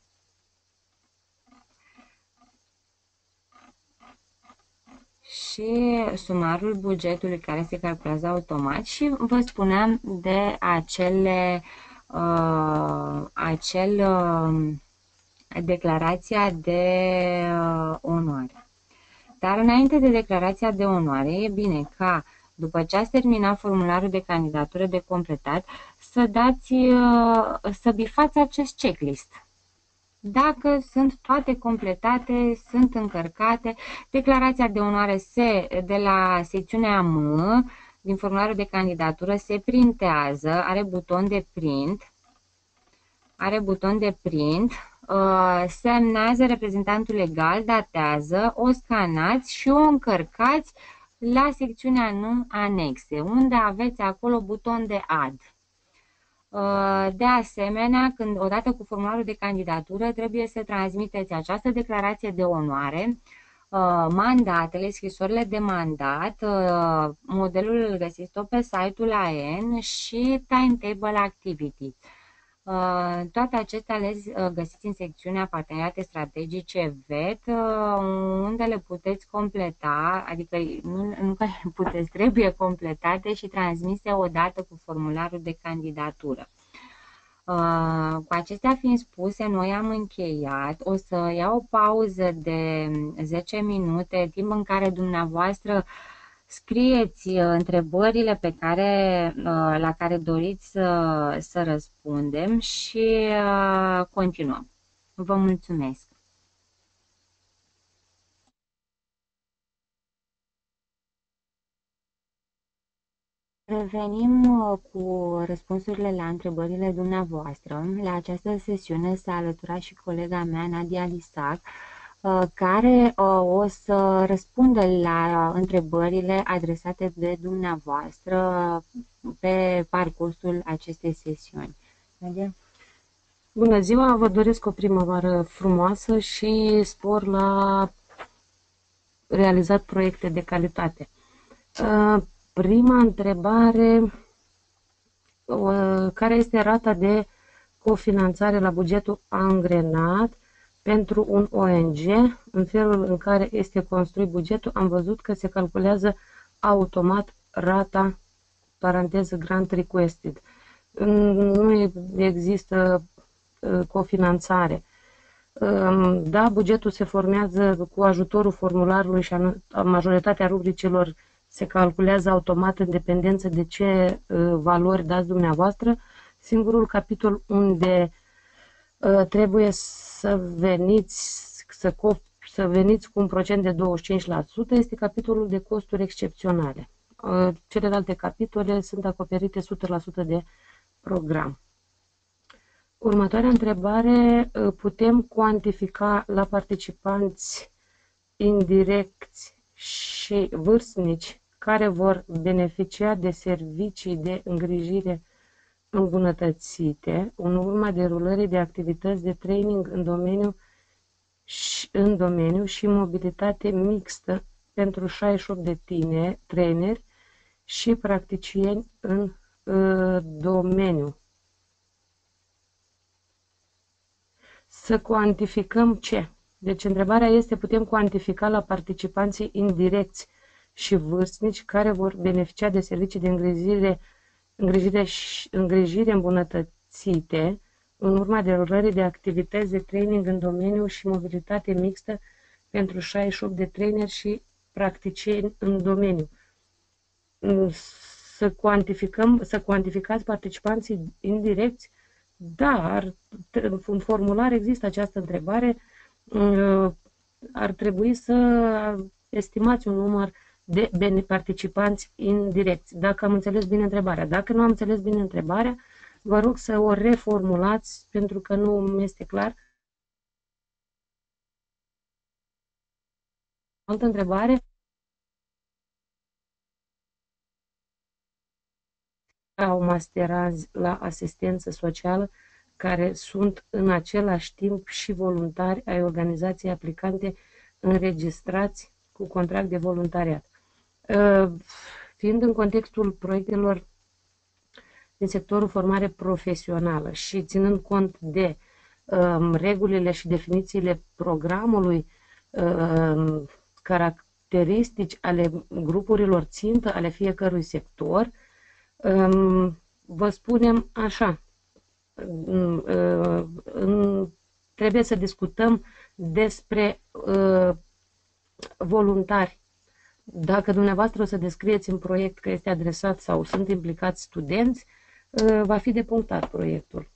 și sumarul bugetului care se calculează automat și vă spuneam de acele uh, acel uh, declarația de uh, onoare. Dar înainte de declarația de onoare e bine ca după ce ați terminat formularul de candidatură de completat să dați uh, să bifați acest checklist. Dacă sunt toate completate, sunt încărcate, declarația de onoare se, de la secțiunea M din formularul de candidatură se printează, are buton de print, are buton de print, semnează reprezentantul legal, datează, o scanați și o încărcați la secțiunea N anexe, unde aveți acolo buton de add. De asemenea, când odată cu formularul de candidatură trebuie să transmiteți această declarație de onoare, mandatele, scrisorile de mandat, modelul îl găsiți tot pe site-ul A N și Timetable Activity. Toate acestea le găsiți în secțiunea Parteneriate Strategice V E T, unde le puteți completa, adică nu, nu că le puteți, trebuie completate și transmise odată cu formularul de candidatură. Cu acestea fiind spuse, noi am încheiat. O să iau o pauză de zece minute, timp în care dumneavoastră scrieți întrebările pe care, la care doriți să, să răspundem și continuăm. Vă mulțumesc! Revenim cu răspunsurile la întrebările dumneavoastră. La această sesiune s-a alăturat și colega mea, Nadia Lisac, care o să răspundă la întrebările adresate de dumneavoastră pe parcursul acestei sesiuni. Nadia? Bună ziua! Vă doresc o primăvară frumoasă și spor la realizat proiecte de calitate. Prima întrebare, care este rata de cofinanțare la bugetul angrenat pentru un O N G? În felul în care este construit bugetul, am văzut că se calculează automat rata, paranteză, grant requested. Nu există cofinanțare. Da, bugetul se formează cu ajutorul formularului și majoritatea rubricilor se calculează automat în dependență de ce uh, valori dați dumneavoastră. Singurul capitol unde uh, trebuie să veniți, să, să veniți cu un procent de douăzeci și cinci la sută este capitolul de costuri excepționale. Celelalte capitole sunt acoperite o sută la sută de program. Următoarea întrebare, putem cuantifica la participanți indirecți și vârstnici care vor beneficia de servicii de îngrijire îmbunătățite în urma derulării de activități de training în domeniu și, în domeniu și mobilitate mixtă pentru șaizeci și opt de tineri, traineri și practicieni în uh, domeniu. Să cuantificăm ce? Deci întrebarea este, putem cuantifica la participanții indirecți și vârstnici care vor beneficia de servicii de îngrijire, îngrijire, și, îngrijire îmbunătățite în urma derulării de activități de training în domeniu și mobilitate mixtă pentru șaizeci și opt de traineri și practicieni în domeniu. Să cuantificăm, să cuantificați participanții indirecți? Dar în formular există această întrebare, ar trebui să estimați un număr de participanți indirecți, dacă am înțeles bine întrebarea. Dacă nu am înțeles bine întrebarea, vă rog să o reformulați, pentru că nu mi este clar. Altă întrebare? Au masteranzi la asistență socială care sunt în același timp și voluntari ai organizației aplicante înregistrați cu contract de voluntariat. Fiind în contextul proiectelor din sectorul formare profesională și ținând cont de um, regulile și definițiile programului, um, caracteristici ale grupurilor țintă ale fiecărui sector, um, vă spunem așa, um, um, trebuie să discutăm despre uh, voluntari. Dacă dumneavoastră o să descrieți în proiect că este adresat sau sunt implicați studenți, va fi depunctat proiectul.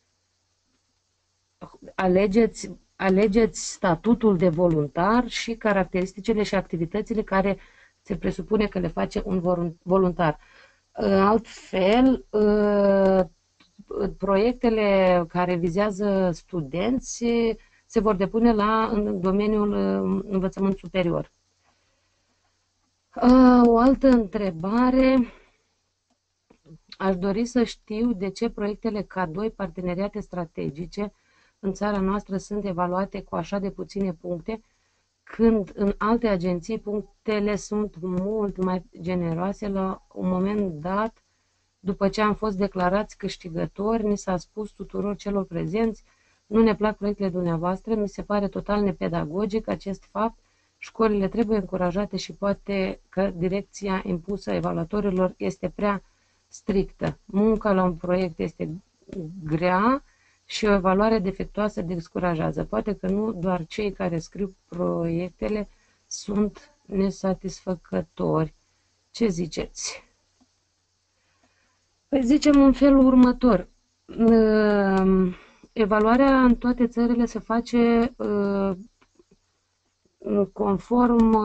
Alegeți, alegeți statutul de voluntar și caracteristicile și activitățile care se presupune că le face un voluntar. Altfel, proiectele care vizează studenți se vor depune la, în domeniul învățământ superior. O altă întrebare. Aș dori să știu de ce proiectele K doi, parteneriate strategice, în țara noastră sunt evaluate cu așa de puține puncte, când în alte agenții punctele sunt mult mai generoase. La un moment dat, după ce am fost declarați câștigători, ni s-a spus tuturor celor prezenți, nu ne plac proiectele dumneavoastră, mi se pare total nepedagogic acest fapt, școlile trebuie încurajate și poate că direcția impusă evaluatorilor este prea strictă. Munca la un proiect este grea și o evaluare defectuoasă descurajează. Poate că nu doar cei care scriu proiectele sunt nesatisfăcători. Ce ziceți? Păi zicem în felul următor. Evaluarea în toate țările se face conform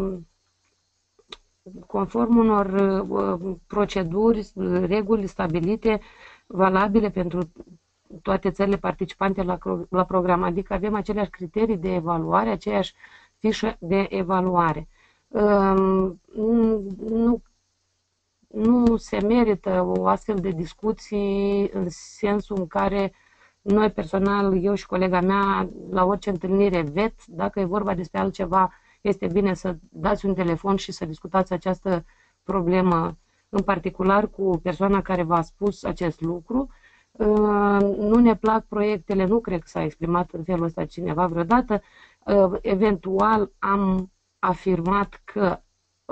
conform unor uh, proceduri, reguli stabilite, valabile pentru toate țările participante la, la program, adică avem aceleași criterii de evaluare, aceeași fișă de evaluare. Uh, nu, nu se merită o astfel de discuții în sensul în care noi personal, eu și colega mea, la orice întâlnire vet, dacă e vorba despre altceva, este bine să dați un telefon și să discutați această problemă, în particular cu persoana care v-a spus acest lucru. Nu ne plac proiectele, nu cred că s-a exprimat în felul ăsta cineva vreodată. Eventual am afirmat că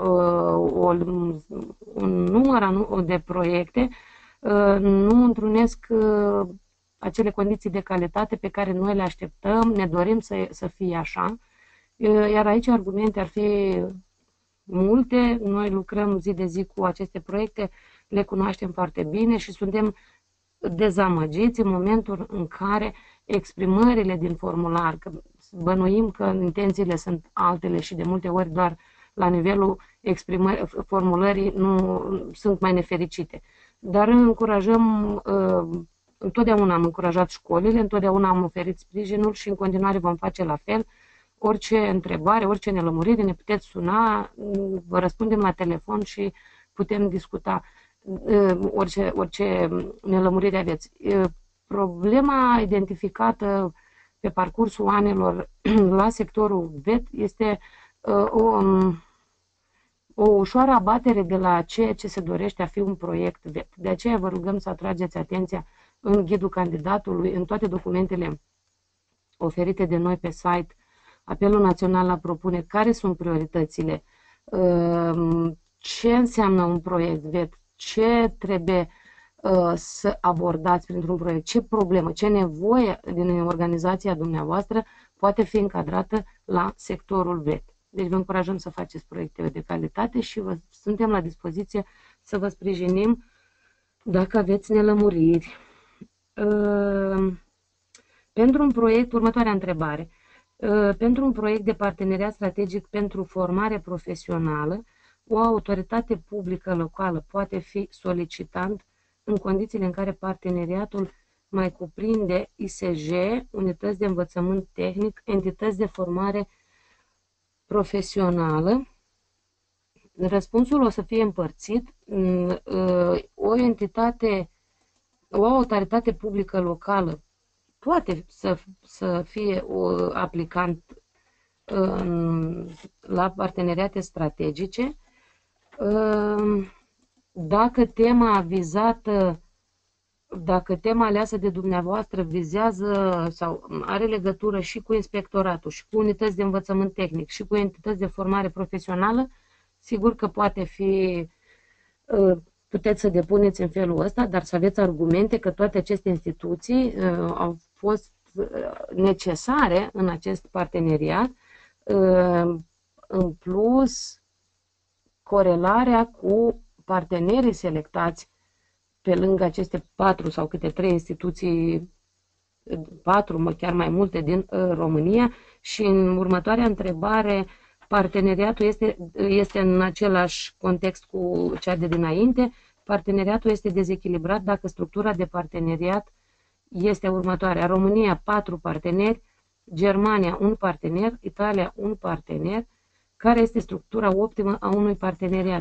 un număr de proiecte nu întrunesc acele condiții de calitate pe care noi le așteptăm, ne dorim să, să fie așa. Iar aici argumente ar fi multe, noi lucrăm zi de zi cu aceste proiecte, le cunoaștem foarte bine și suntem dezamăgiți în momentul în care exprimările din formular, că bănuim că intențiile sunt altele și de multe ori doar la nivelul exprimării, formulării nu sunt mai nefericite. Dar încurajăm, uh, întotdeauna am încurajat școlile, întotdeauna am oferit sprijinul și în continuare vom face la fel. Orice întrebare, orice nelămurire, ne puteți suna, vă răspundem la telefon și putem discuta uh, orice, orice nelămurire aveți. Uh, problema identificată pe parcursul anilor la sectorul V E T este uh, o, um, o ușoară abatere de la ceea ce se dorește a fi un proiect V E T. De aceea vă rugăm să atrageți atenția în ghidul candidatului, în toate documentele oferite de noi pe site, Apelul Național la Propuneri, care sunt prioritățile, ce înseamnă un proiect V E T, ce trebuie să abordați printr-un proiect, ce problemă, ce nevoie din organizația dumneavoastră poate fi încadrată la sectorul V E T. Deci vă încurajăm să faceți proiecte de calitate și vă, suntem la dispoziție să vă sprijinim dacă aveți nelămuriri. Pentru un proiect, următoarea întrebare, pentru un proiect de parteneriat strategic pentru formare profesională, o autoritate publică locală poate fi solicitant în condițiile în care parteneriatul mai cuprinde I S J, unități de învățământ tehnic, entități de formare profesională. Răspunsul o să fie împărțit. O entitate, o autoritate publică locală poate să, să fie o aplicant la parteneriate strategice dacă tema vizată, dacă tema aleasă de dumneavoastră vizează sau are legătură și cu inspectoratul, și cu unități de învățământ tehnic, și cu entități de formare profesională, sigur că poate fi, puteți să depuneți în felul ăsta, dar să aveți argumente că toate aceste instituții au fost necesare în acest parteneriat, în plus corelarea cu partenerii selectați pe lângă aceste patru sau câte trei instituții, patru, chiar mai multe din România. Și în următoarea întrebare, parteneriatul este, este în același context cu cea de dinainte. Parteneriatul este dezechilibrat dacă structura de parteneriat este următoarea: România patru parteneri, Germania un partener, Italia un partener. Care este structura optimă a unui parteneriat?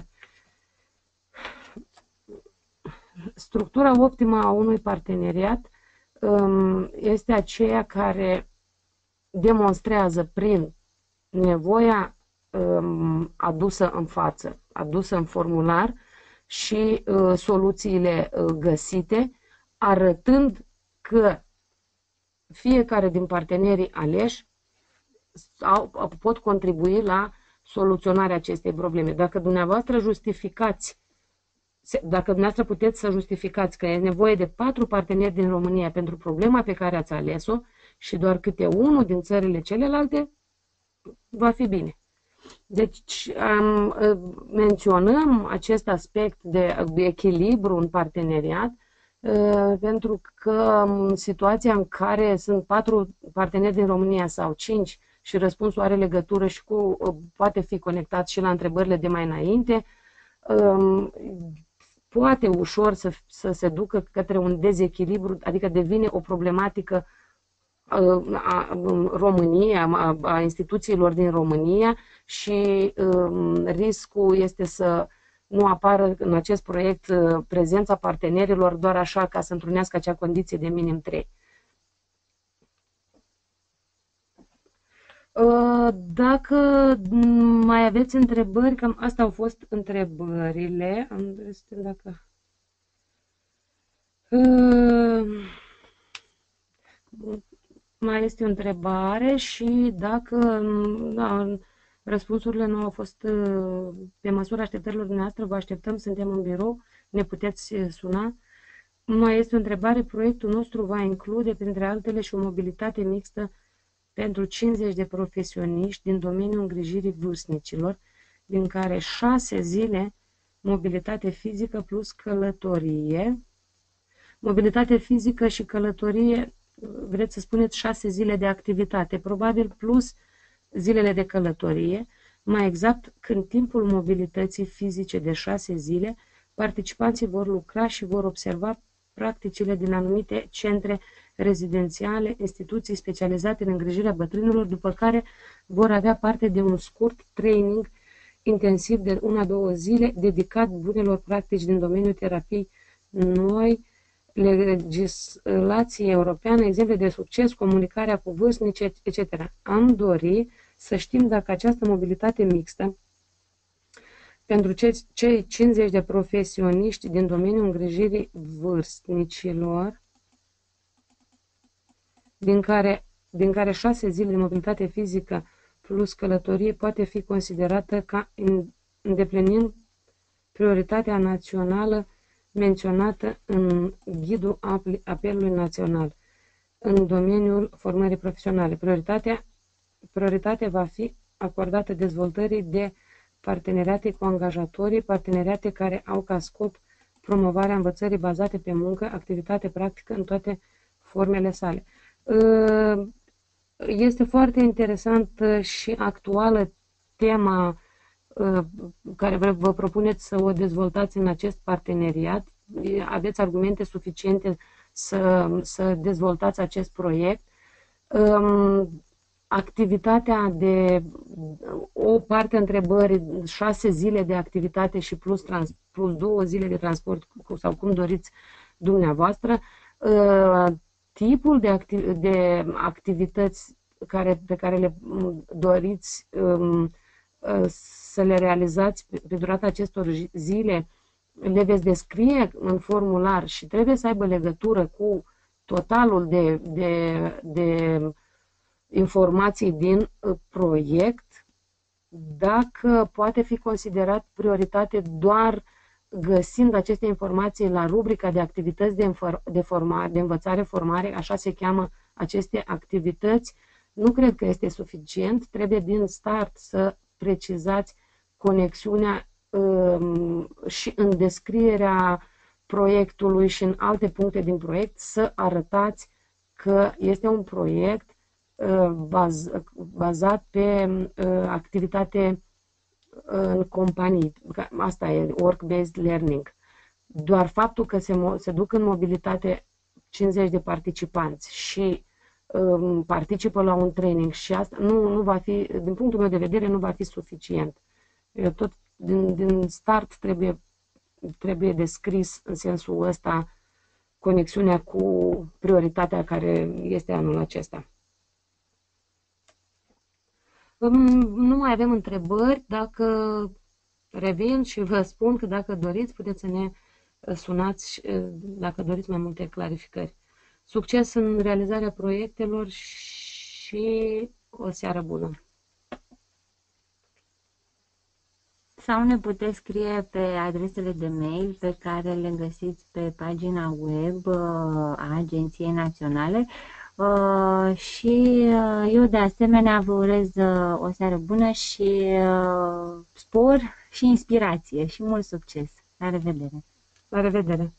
Structura optimă a unui parteneriat um, este aceea care demonstrează prin nevoia um, adusă în față, adusă în formular și uh, soluțiile uh, găsite, arătând că fiecare din partenerii aleși au, pot contribui la soluționarea acestei probleme. Dacă dumneavoastră justificați, dacă dumneavoastră puteți să justificați că e nevoie de patru parteneri din România pentru problema pe care ați ales-o și doar câte unul din țările celelalte, va fi bine. Deci am, menționăm acest aspect de echilibru în parteneriat pentru că în situația în care sunt patru parteneri din România sau cinci și răspunsul are legătură și cu, poate fi conectat și la întrebările de mai înainte, poate ușor să, să se ducă către un dezechilibru, adică devine o problematică a României, a, a instituțiilor din România și um, riscul este să nu apară în acest proiect prezența partenerilor doar așa ca să întrunească acea condiție de minim trei. Dacă mai aveți întrebări, cam astea au fost întrebările. Am dacă... Mai este o întrebare și dacă da, răspunsurile nu au fost pe măsura așteptărilor dumneavoastră, vă așteptăm, suntem în birou, ne puteți suna. Mai este o întrebare: proiectul nostru va include, printre altele, și o mobilitate mixtă pentru cincizeci de profesioniști din domeniul îngrijirii vârstnicilor, din care șase zile mobilitate fizică plus călătorie. Mobilitate fizică și călătorie vreți să spuneți șase zile de activitate, probabil plus zilele de călătorie, mai exact când timpul mobilității fizice de șase zile, participanții vor lucra și vor observa practicile din anumite centre rezidențiale, instituții specializate în îngrijirea bătrânilor, după care vor avea parte de un scurt training intensiv de una-două zile dedicat bunelor practici din domeniul terapiei noi, legislație europeană, exemple de succes, comunicarea cu vârstnici, et cetera. Am dori să știm dacă această mobilitate mixtă pentru cei cincizeci de profesioniști din domeniul îngrijirii vârstnicilor, din care, din care șase zile de mobilitate fizică plus călătorie poate fi considerată ca îndeplinind prioritatea națională menționată în ghidul apelului național în domeniul formării profesionale. Prioritatea, prioritatea va fi acordată dezvoltării de parteneriate cu angajatorii, parteneriate care au ca scop promovarea învățării bazate pe muncă, activitate practică în toate formele sale. Este foarte interesant și actuală tema care vă propuneți să o dezvoltați în acest parteneriat. Aveți argumente suficiente să, să dezvoltați acest proiect. Activitatea de o parte întrebări, șase zile de activitate și plus, trans, plus două zile de transport sau cum doriți dumneavoastră. Tipul de, activ, de activități care, pe care le doriți um, să le realizați pe, pe durata acestor zile, le veți descrie în formular și trebuie să aibă legătură cu totalul de, de, de informații din proiect, dacă poate fi considerat prioritate doar găsind aceste informații la rubrica de activități de, de, formare, de învățare-formare, așa se cheamă aceste activități, nu cred că este suficient. Trebuie din start să precizați conexiunea um, și în descrierea proiectului și în alte puncte din proiect să arătați că este un proiect uh, baz, bazat pe uh, activitate în companii. Asta e work-based learning. Doar faptul că se, se duc în mobilitate cincizeci de participanți și um, participă la un training și asta nu, nu va fi, din punctul meu de vedere, nu va fi suficient. Eu tot din, din start trebuie, trebuie descris în sensul ăsta conexiunea cu prioritatea care este anul acesta. Nu mai avem întrebări. Dacă revin și vă spun că dacă doriți, puteți să ne sunați dacă doriți mai multe clarificări. Succes în realizarea proiectelor și o seară bună! Sau ne puteți scrie pe adresele de mail pe care le găsiți pe pagina web a Agenției Naționale. Uh, și uh, eu de asemenea vă urez uh, o seară bună și uh, spor și inspirație și mult succes. La revedere! La revedere!